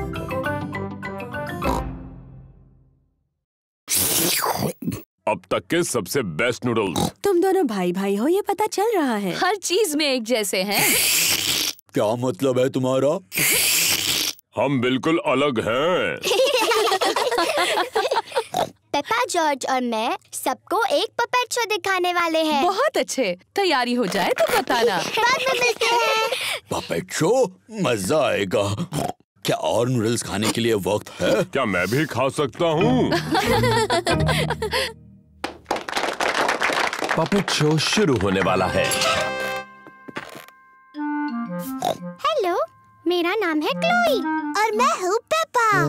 अब तक के सबसे बेस्ट नूडल्स। तुम दोनों भाई भाई हो, ये पता चल रहा है। हर चीज में एक जैसे हैं। क्या मतलब है तुम्हारा? हम बिल्कुल अलग हैं। पेपा, जॉर्ज और मैं सबको एक पपेट शो दिखाने वाले हैं। बहुत अच्छे, तैयारी हो जाए तो बताना। बाद में मिलते हैं। Puppet show? मजा आएगा। क्या और नूडल्स खाने के लिए वक्त है? क्या मैं भी खा सकता हूँ? पपेट शो शुरू होने वाला है। हेलो, मेरा नाम है क्लोई और मैं हूँ पेपा।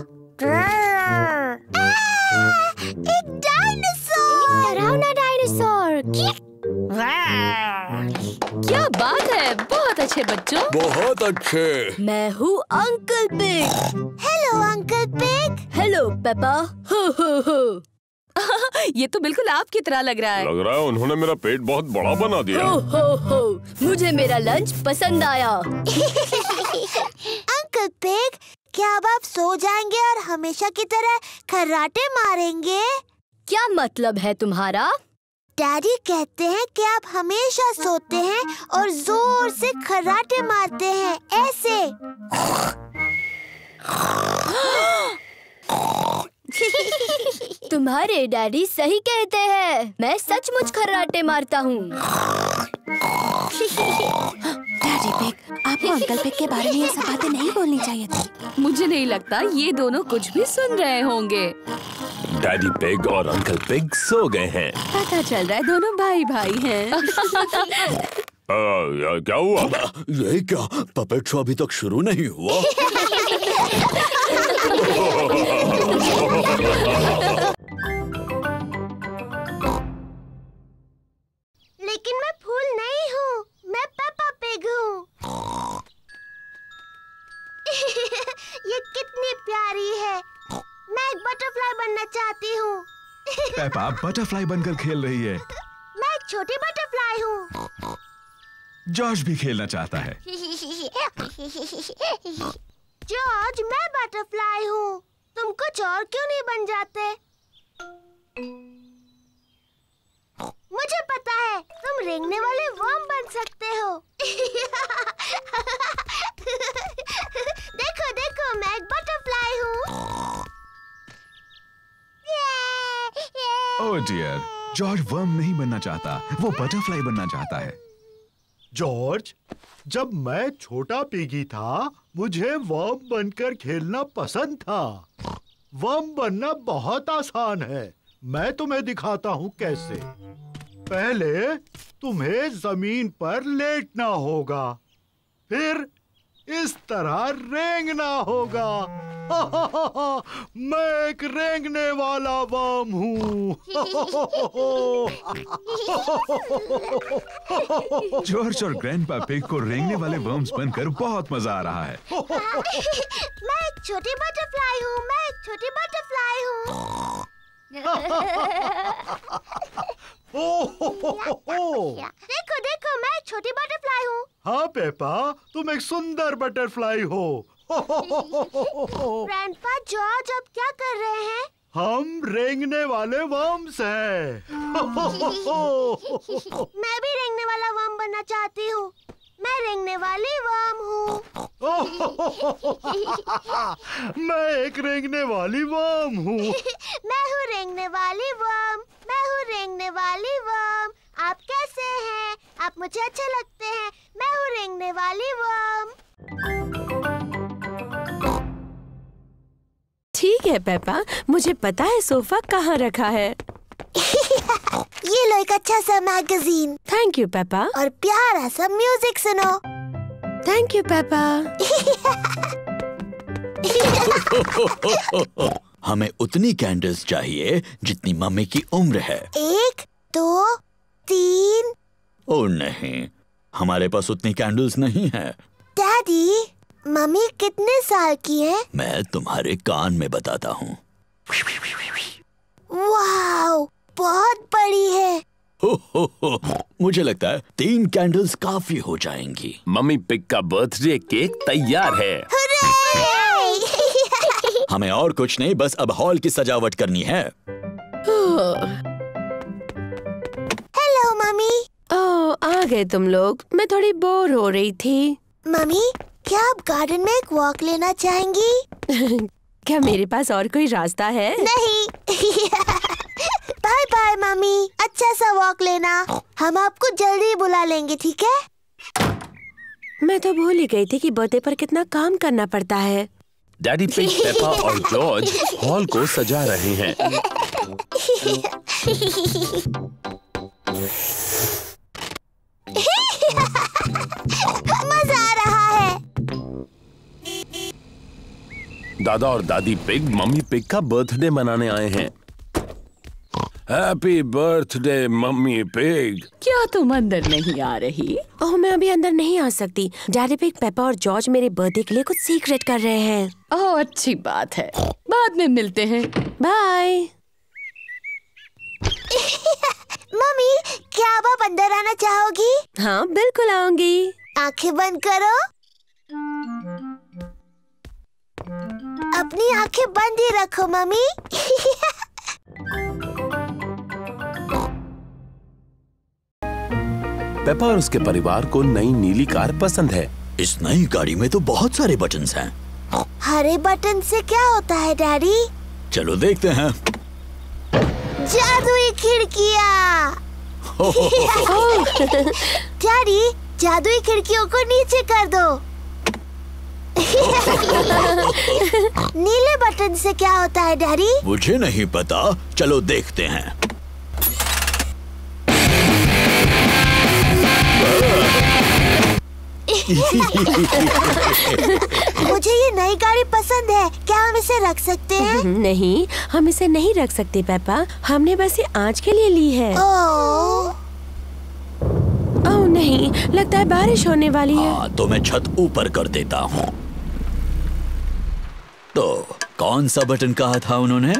एक डायनासोर। डरावना डायनासोर। क्या बात है, बहुत अच्छे बच्चों। बहुत अच्छे। मैं हूँ uncle pig. Hello uncle pig. Hello Peppa. हो हो हो। ये तो बिल्कुल आपकी तरह लग रहा है। लग रहा है उन्होंने मेरा पेट बहुत बड़ा बना दिया। हो हो हो। मुझे मेरा लंच पसंद आया। अंकल पिग, क्या अब आप सो जाएंगे और हमेशा की तरह खर्राटे मारेंगे? क्या मतलब है तुम्हारा? डैडी कहते हैं कि आप हमेशा सोते हैं और जोर से खर्राटे मारते हैं, ऐसे। तुम्हारे डैडी सही कहते हैं, मैं सचमुच खर्राटे मारता हूँ। डैडी पिग, आपको अंकल पिग के बारे में ये सब बातें नहीं बोलनी चाहिए थी। मुझे नहीं लगता ये दोनों कुछ भी सुन रहे होंगे। डैडी पिग और अंकल पिग सो गए हैं। पता चल रहा है दोनों भाई भाई हैं। क्या हुआ? ये क्या? पपेट शो अभी तक शुरू नहीं हुआ। लेकिन मैं फूल नहीं हूँ, मैं पेप्पा पिग हूँ। ये कितनी प्यारी है। मैं एक बटरफ्लाई बनना चाहती हूँ। पेपा बटरफ्लाई बनकर खेल रही है। मैं एक छोटी बटरफ्लाई हूँ। जॉर्ज भी खेलना चाहता है। जॉर्ज, मैं बटरफ्लाई हूँ। तुम कुछ और क्यों नहीं बन जाते? मुझे पता है, तुम रेंगने वाले वर्म बन सकते हो। देखो देखो, मैं एक बटरफ्लाई हूँ। ओह डियर, जॉर्ज वर्म नहीं बनना चाहता, वो बटरफ्लाई बनना चाहता है। जॉर्ज, जब मैं छोटा पिगी था, मुझे वर्म बनकर खेलना पसंद था। वर्म बनना बहुत आसान है। मैं तुम्हें दिखाता हूँ कैसे। पहले तुम्हें जमीन पर लेटना होगा, फिर इस तरह रेंगना होगा। मैं एक रेंगने वाला वर्म हूँ। जॉर्ज और ग्रैंडपा पिग को रेंगने वाले वर्म्स बनकर बहुत मजा आ रहा है। मैं एक छोटी बटरफ्लाई हूँ। मैं एक छोटी बटरफ्लाई हूँ। देखो देखो, मैं एक छोटी बटरफ्लाई हूँ। हाँ पेपा, तुम एक सुंदर बटरफ्लाई हो। ग्रैंडपा, जॉर्ज अब क्या कर रहे हैं? हम रेंगने वाले वर्म्स हैं। मैं भी रेंगने वाला वर्म बनना चाहती हूँ। मैं रेंगने वाली वर्म हूँ। मैं एक रेंगने वाली वर्म हूँ। मैं हूँ रेंगने वाली वर्म। मैं हूँ रेंगने वाली वर्म। आप कैसे हैं? आप मुझे अच्छे लगते हैं। मैं हूँ रेंगने वाली वर्म। ठीक है पेपा, मुझे पता है सोफा कहाँ रखा है। ये लो एक अच्छा सा मैगजीन। Thank you Peppa. और प्यारा सा म्यूजिक सुनो। Thank you Peppa. हमें उतनी कैंडल्स चाहिए जितनी मम्मी की उम्र है। 1, 2, 3। ओह नहीं, हमारे पास उतनी कैंडल्स नहीं है। डैडी, मम्मी कितने साल की है? मैं तुम्हारे कान में बताता हूँ। वाओ, बहुत बड़ी है। मुझे लगता है 3 कैंडल्स काफी हो जाएंगी। मम्मी पिग का बर्थडे केक तैयार है। हमें और कुछ नहीं, बस अब हॉल की सजावट करनी है। Hello mummy. ओह, आ गए तुम लोग। मैं थोड़ी बोर हो रही थी। मम्मी, क्या आप गार्डन में एक वॉक लेना चाहेंगी? क्या मेरे पास और कोई रास्ता है? नहीं। बाय बाय मम्मी, अच्छा सा वॉक लेना। हम आपको जल्दी बुला लेंगे, ठीक है? मैं तो भूल ही गई थी कि बर्थडे पर कितना काम करना पड़ता है। डैडी पिग, पेपा और जॉर्ज हॉल को सजा रहे हैं। मजा आ रहा है। दादा और दादी पिग मम्मी पिग का बर्थडे मनाने आए हैं। Happy birthday mummy pig. क्या तुम अंदर नहीं आ रही? ओह, मैं अभी अंदर नहीं आ सकती। डैडी पिग, पेपा और जॉर्ज मेरे बर्थडे के लिए कुछ सीक्रेट कर रहे हैं। ओह, अच्छी बात है। बाद में मिलते हैं। बाय। मम्मी, क्या आप अंदर आना चाहोगी? हाँ, बिल्कुल आऊंगी। आंखें बंद करो। अपनी आंखें बंद ही रखो मम्मी। पेपा और उसके परिवार को नई नीली कार पसंद है। इस नई गाड़ी में तो बहुत सारे बटन्स हैं। हरे बटन से क्या होता है डैडी? चलो देखते हैं। जादुई खिड़कियाँ। डैडी, जादुई खिड़कियों को नीचे कर दो। नीले बटन से क्या होता है डैडी? मुझे नहीं पता, चलो देखते हैं। मुझे ये नई गाड़ी पसंद है। क्या हम इसे रख सकते हैं? नहीं, हम इसे नहीं रख सकते पेपा। हमने बस ये आज के लिए ली है। ओह नहीं, लगता है बारिश होने वाली है। हाँ, तो मैं छत ऊपर कर देता हूँ। तो कौन सा बटन कहा था उन्होंने?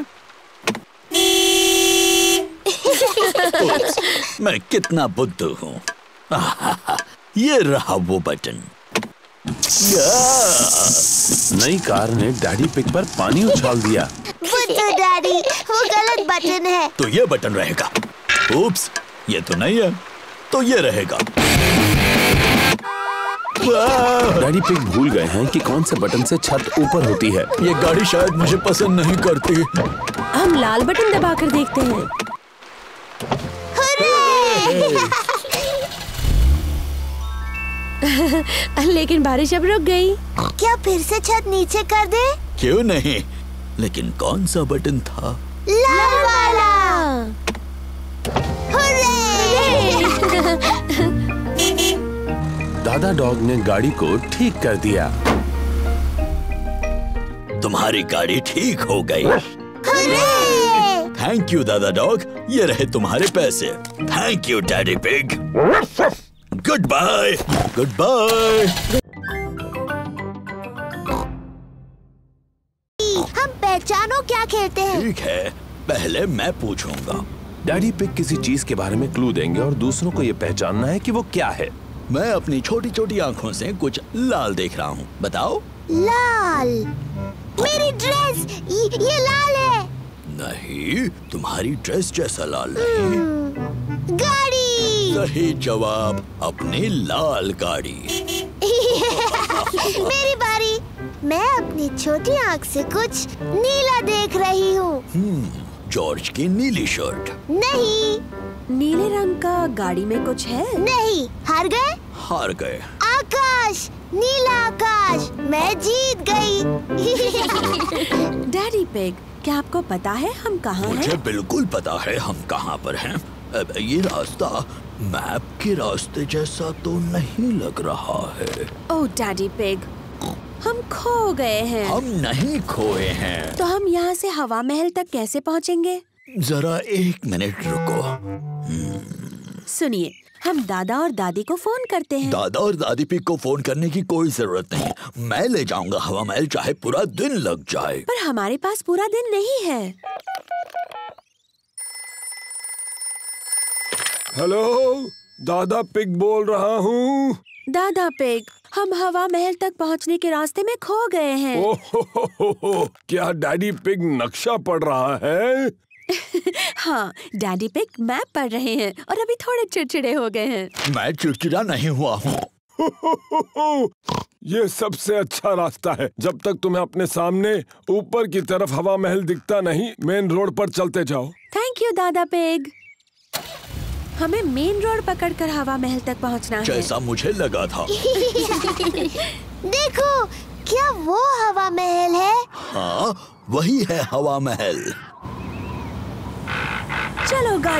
मैं कितना बुद्धू हूँ। ये रहा वो बटन। नई कार ने डैडी पिग पर पानी उछाल दिया। बुद्धू डैडी, वो गलत बटन है। तो ये बटन रहेगा। उप्स, ये तो नहीं है, तो ये रहेगा। डैडी पिग भूल गए हैं कि कौन से बटन से छत ऊपर होती है। ये गाड़ी शायद मुझे पसंद नहीं करती। हम लाल बटन दबाकर देखते हैं। लेकिन बारिश अब रुक गई। क्या फिर से छत नीचे कर दे? क्यों नहीं, लेकिन कौन सा बटन था? लाल वाला। दादा डॉग ने गाड़ी को ठीक कर दिया। तुम्हारी गाड़ी ठीक हो गई। थैंक यू दादा डॉग, ये रहे तुम्हारे पैसे। Thank you daddy pig. Goodbye. Goodbye. हम पहचानो क्या खेलते हैं। ठीक है, पहले मैं पूछूंगा। डैडी पिग किसी चीज के बारे में क्लू देंगे और दूसरों को ये पहचानना है कि वो क्या है। मैं अपनी छोटी छोटी आँखों से कुछ लाल देख रहा हूँ, बताओ। लाल। मेरी ड्रेस, ये लाल है। नहीं, तुम्हारी ड्रेस जैसा लाल नहीं। गाड़ी। सही जवाब, अपनी लाल गाड़ी। मेरी बारी। मैं अपनी छोटी आँख से कुछ नीला देख रही हूँ। जॉर्ज की नीली शर्ट। नहीं। नीले रंग का गाड़ी में कुछ है? नहीं। हार गए? हार गए। आकाश, नीला आकाश, मैं जीत गई। डैडी पिग, क्या आपको पता है हम कहाँ हैं? मुझे बिल्कुल पता है हम कहाँ पर हैं। ये रास्ता मैप के रास्ते जैसा तो नहीं लग रहा है। ओह डैडी पिग, हम खो गए हैं। हम नहीं खोए हैं। तो हम यहाँ से हवा महल तक कैसे पहुँचेंगे? जरा 1 मिनट रुको। सुनिए, हम दादा और दादी को फोन करते हैं। दादा और दादी पिग को फोन करने की कोई जरूरत नहीं। मैं ले जाऊंगा हवा महल, चाहे पूरा दिन लग जाए। पर हमारे पास पूरा दिन नहीं है। हेलो, दादा पिग बोल रहा हूँ। दादा पिग, हम हवा महल तक पहुँचने के रास्ते में खो गए हैं। ओह, क्या डैडी पिग नक्शा पढ़ रहा है? हाँ, डैडी पिग मैप पढ़ रहे हैं और अभी थोड़े चिड़चिड़े हो गए हैं। मैं चिड़चिड़ा नहीं हुआ हूँ। ये सबसे अच्छा रास्ता है। जब तक तुम्हें अपने सामने ऊपर की तरफ हवा महल दिखता नहीं, मेन रोड पर चलते जाओ। थैंक यू दादा पिग। हमें मेन रोड पकड़कर हवा महल तक पहुंचना है। जैसा मुझे लगा था। देखो, क्या वो हवा महल है? हाँ, वही है हवा महल। चलो गाड़ी।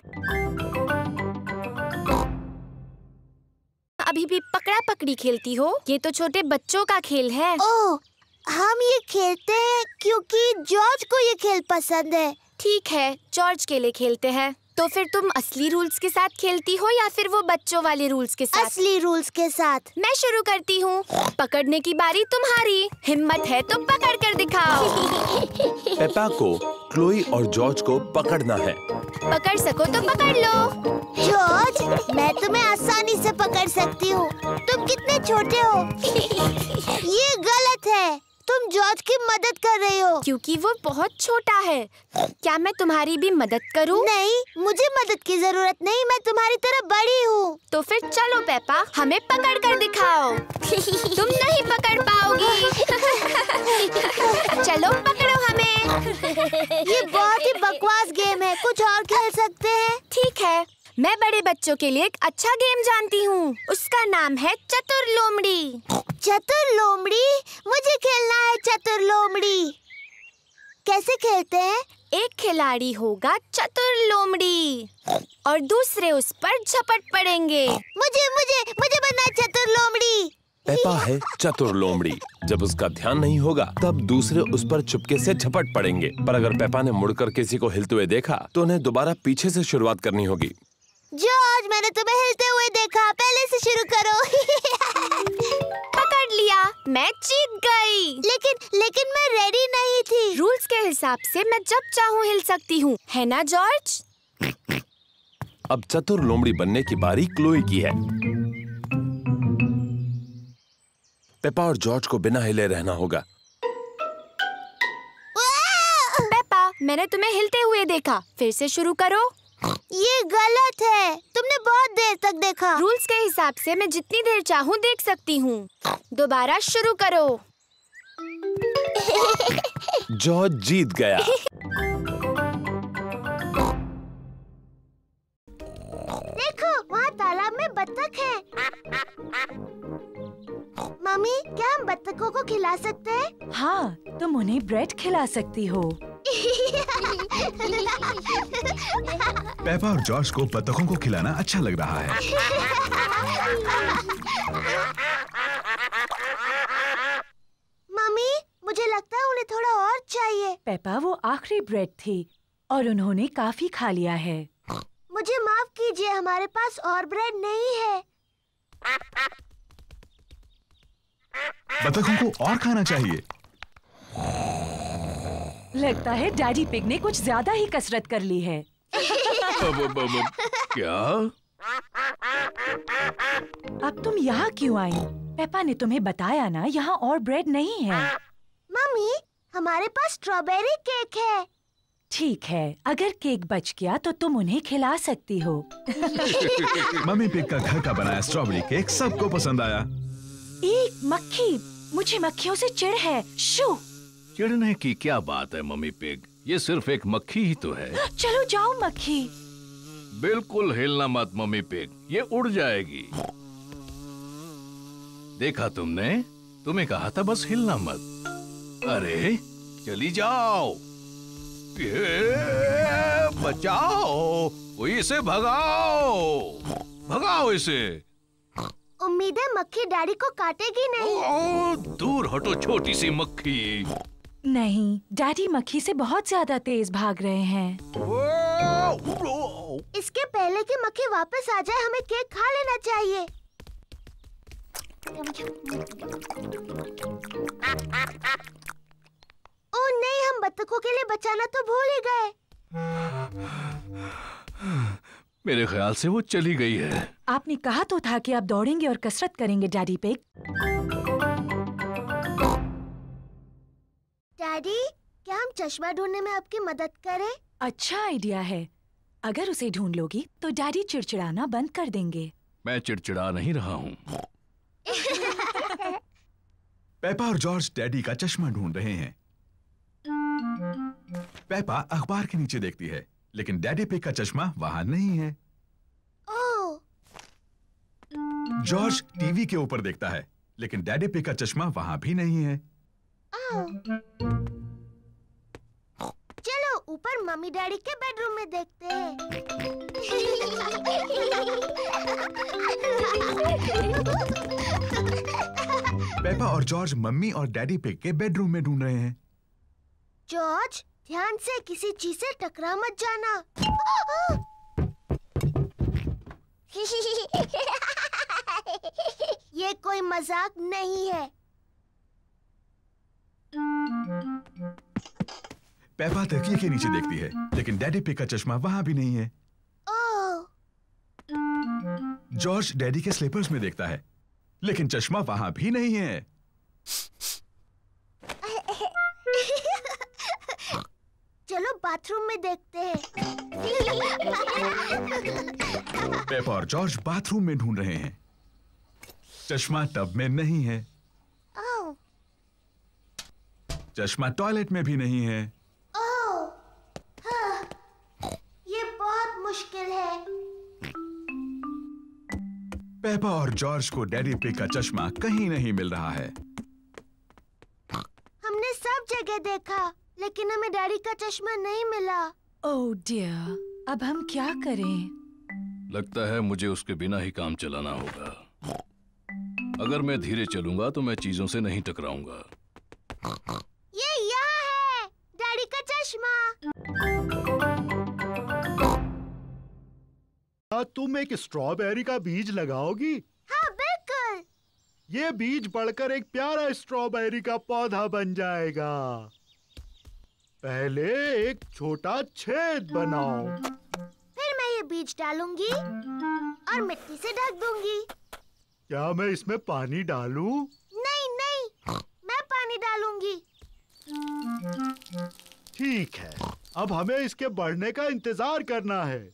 अभी भी पकड़ा पकड़ी खेलती हो? ये तो छोटे बच्चों का खेल है। ओह, हम ये खेलते हैं क्योंकि जॉर्ज को ये खेल पसंद है। ठीक है, जॉर्ज के लिए खेलते हैं। तो फिर तुम असली रूल्स के साथ खेलती हो या फिर वो बच्चों वाले रूल्स के साथ? असली रूल्स के साथ। मैं शुरू करती हूँ। पकड़ने की बारी तुम्हारी। हिम्मत है तो पकड़ कर दिखाओ। पेपा को, क्लोई और जॉर्ज को पकड़ना है। पकड़ सको तो पकड़ लो। जॉर्ज, मैं तुम्हें आसानी से पकड़ सकती हूँ। तुम कितने छोटे हो। ये गलत है। तुम जॉर्ज की मदद कर रही हो। क्योंकि वो बहुत छोटा है। क्या मैं तुम्हारी भी मदद करूं? नहीं, मुझे मदद की जरूरत नहीं। मैं तुम्हारी तरह बड़ी हूँ। तो फिर चलो पेपा, हमें पकड़ कर दिखाओ। तुम नहीं पकड़ पाओगी। चलो पकड़ो हमें। ये बहुत ही बकवास गेम है। कुछ और खेल सकते हैं? ठीक है, मैं बड़े बच्चों के लिए एक अच्छा गेम जानती हूँ। उसका नाम है चतुर लोमड़ी। चतुर लोमड़ी? मुझे खेलना है चतुर लोमड़ी। कैसे खेलते हैं? एक खिलाड़ी होगा चतुर लोमड़ी और दूसरे उस पर झपट पड़ेंगे। मुझे मुझे मुझे बनना है चतुर लोमड़ी। पेपा है चतुर लोमड़ी। जब उसका ध्यान नहीं होगा तब दूसरे उस पर चुपके से झपट पड़ेंगे। पर अगर पेपा ने मुड़कर किसी को हिलते हुए देखा तो उन्हें दोबारा पीछे से शुरुआत करनी होगी। जॉर्ज, मैंने तुम्हें हिलते हुए देखा। पहले से शुरू करो। पकड़ लिया, मैं जीत गई। लेकिन मैं रेडी नहीं थी। रूल्स के हिसाब से मैं जब चाहूँ हिल सकती हूँ, है ना जॉर्ज? अब चतुर लोमड़ी बनने की बारी क्लोई की है। पेपा और जॉर्ज को बिना हिले रहना होगा। पेपा, मैंने तुम्हें हिलते हुए देखा। फिर से शुरू करो। ये गलत है। तुमने बहुत देर तक देखा। रूल्स के हिसाब से मैं जितनी देर चाहूँ देख सकती हूँ। दोबारा शुरू करो। जॉर्ज जीत गया। देखो, वहाँ तालाब में बत्तख है। मम्मी, क्या हम बत्तखों को खिला सकते हैं? हाँ, तुम उन्हें ब्रेड खिला सकती हो। पेपा और जॉर्ज को बत्तखों को खिलाना अच्छा लग रहा है। मम्मी, मुझे लगता है उन्हें थोड़ा और चाहिए। पेपा, वो आखिरी ब्रेड थी और उन्होंने काफी खा लिया है। मुझे माफ कीजिए, हमारे पास और ब्रेड नहीं है। बत्तखों को और खाना चाहिए। लगता है डैडी पिग ने कुछ ज्यादा ही कसरत कर ली है। क्या? अब तुम यहाँ क्यों आई? पेपा ने तुम्हें बताया ना, यहाँ और ब्रेड नहीं है। मम्मी, हमारे पास स्ट्रॉबेरी केक है। ठीक है, अगर केक बच गया तो तुम उन्हें खिला सकती हो। मम्मी पिग का घर का बनाया स्ट्रॉबेरी केक सबको पसंद आया। एक मक्खी, मुझे मक्खियों से चिढ़ है। शू! चिढ़ने की क्या बात है मम्मी पिग, ये सिर्फ एक मक्खी ही तो है। चलो जाओ मक्खी। बिल्कुल हिलना मत मम्मी पिग, ये उड़ जाएगी। देखा तुमने? तुम्हें कहा था बस हिलना मत। अरे चली जाओ। बचाओ, कोई इसे भगाओ, भगाओ इसे। उम्मीद है मक्खी डैडी को काटेगी नहीं। दूर हटो छोटी सी मक्खी। नहीं, डैडी मक्खी से बहुत ज्यादा तेज भाग रहे हैं। इसके पहले कि मक्खी वापस आ जाए, हमें केक खा लेना चाहिए। ओह नहीं, हम बत्तखों के लिए बचाना तो भूल ही गए। मेरे ख्याल से वो चली गई है। आपने कहा तो था कि आप दौड़ेंगे और कसरत करेंगे डैडी पिग। डैडी, क्या हम चश्मा ढूंढने में आपकी मदद करें? अच्छा आइडिया है। अगर उसे ढूंढ लोगी तो डैडी चिड़चिड़ाना बंद कर देंगे। मैं चिड़चिड़ा नहीं रहा हूँ। पेपा और जॉर्ज डैडी का चश्मा ढूंढ रहे हैं। पेपा अखबार के नीचे देखती है, लेकिन डैडी पिग का चश्मा वहां नहीं है। ओह! जॉर्ज टीवी के ऊपर देखता है, लेकिन डैडी पिग का चश्मा वहां भी नहीं है। चलो ऊपर मम्मी डैडी के बेडरूम में देखते हैं। पेपा और जॉर्ज मम्मी और डैडी पिग के बेडरूम में ढूंढ रहे हैं। जॉर्ज, ध्यान से, किसी चीज से टकरा मत जाना। ये कोई मजाक नहीं है। पेपा तकिए के नीचे देखती है, लेकिन डैडी पिग का चश्मा वहां भी नहीं है। ओह! जॉर्ज डैडी के स्लीपर्स में देखता है, लेकिन चश्मा वहां भी नहीं है। चलो बाथरूम में देखते हैं। पेपा और जॉर्ज बाथरूम में ढूंढ रहे हैं। चश्मा टब में नहीं है। ओह! चश्मा टॉयलेट में भी नहीं है। ओह! हाँ, ये बहुत मुश्किल है। पेपा और जॉर्ज को डैडी पिग का चश्मा कहीं नहीं मिल रहा है। हमने सब जगह देखा, लेकिन हमें डैडी का चश्मा नहीं मिला। ओह डियर, अब हम क्या करें? लगता है मुझे उसके बिना ही काम चलाना होगा। अगर मैं धीरे चलूंगा तो मैं चीजों से नहीं टकराऊंगा। ये यहाँ है, डैडी का चश्मा। तुम एक स्ट्रॉबेरी का बीज लगाओगी? हाँ बिल्कुल। ये बीज बढ़कर एक प्यारा स्ट्रॉबेरी का पौधा बन जाएगा। पहले एक छोटा छेद बनाओ। फिर मैं ये बीज डालूंगी और मिट्टी से ढक दूंगी। क्या मैं इसमें पानी डालूं? नहीं डालूंगी। ठीक है, अब हमें इसके बढ़ने का इंतजार करना है।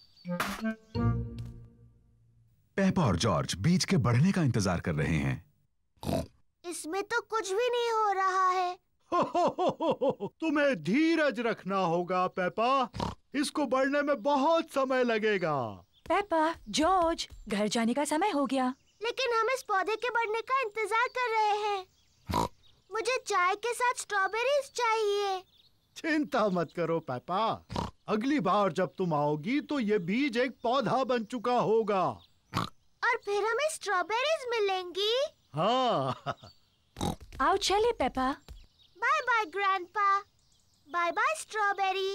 पेपा और जॉर्ज बीज के बढ़ने का इंतजार कर रहे हैं। इसमें तो कुछ भी नहीं हो रहा है। तुम्हें धीरज रखना होगा पेपा, इसको बढ़ने में बहुत समय लगेगा। पेपा, जॉर्ज, घर जाने का समय हो गया। लेकिन हम इस पौधे के बढ़ने का इंतजार कर रहे हैं। मुझे चाय के साथ स्ट्रॉबेरीज चाहिए। चिंता मत करो पेपा, अगली बार जब तुम आओगी तो ये बीज एक पौधा बन चुका होगा और फिर हमें स्ट्रॉबेरीज मिलेंगी। हाँ। आओ चले Peppa. Bye bye grandpa. Bye bye strawberry.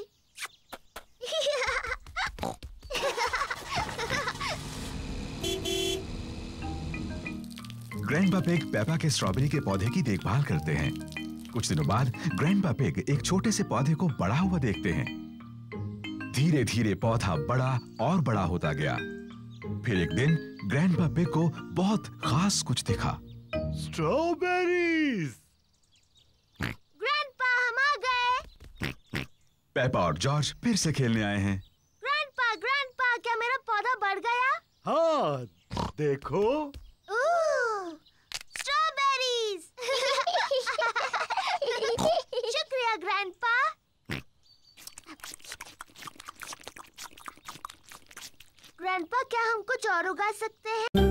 Grandpa pig Peppa के स्ट्रॉबेरी के पौधे की देखभाल करते हैं। कुछ दिनों बाद ग्रैंडपा पिग एक छोटे से पौधे को बड़ा हुआ देखते हैं। धीरे धीरे पौधा बड़ा और बड़ा होता गया। फिर एक दिन ग्रैंडपा पिग को बहुत खास कुछ दिखा। स्ट्रॉबेरीज। ग्रैंडपा, हम आ गए। पेपा और जॉर्ज फिर से खेलने आए हैं। ग्रैंडपा, क्या मेरा पौधा बढ़ गया? हाँ, देखो। स्ट्रॉबेरीज। शुक्रिया ग्रैंडपा। ग्रैंडपा, क्या हम कुछ और उगा सकते हैं?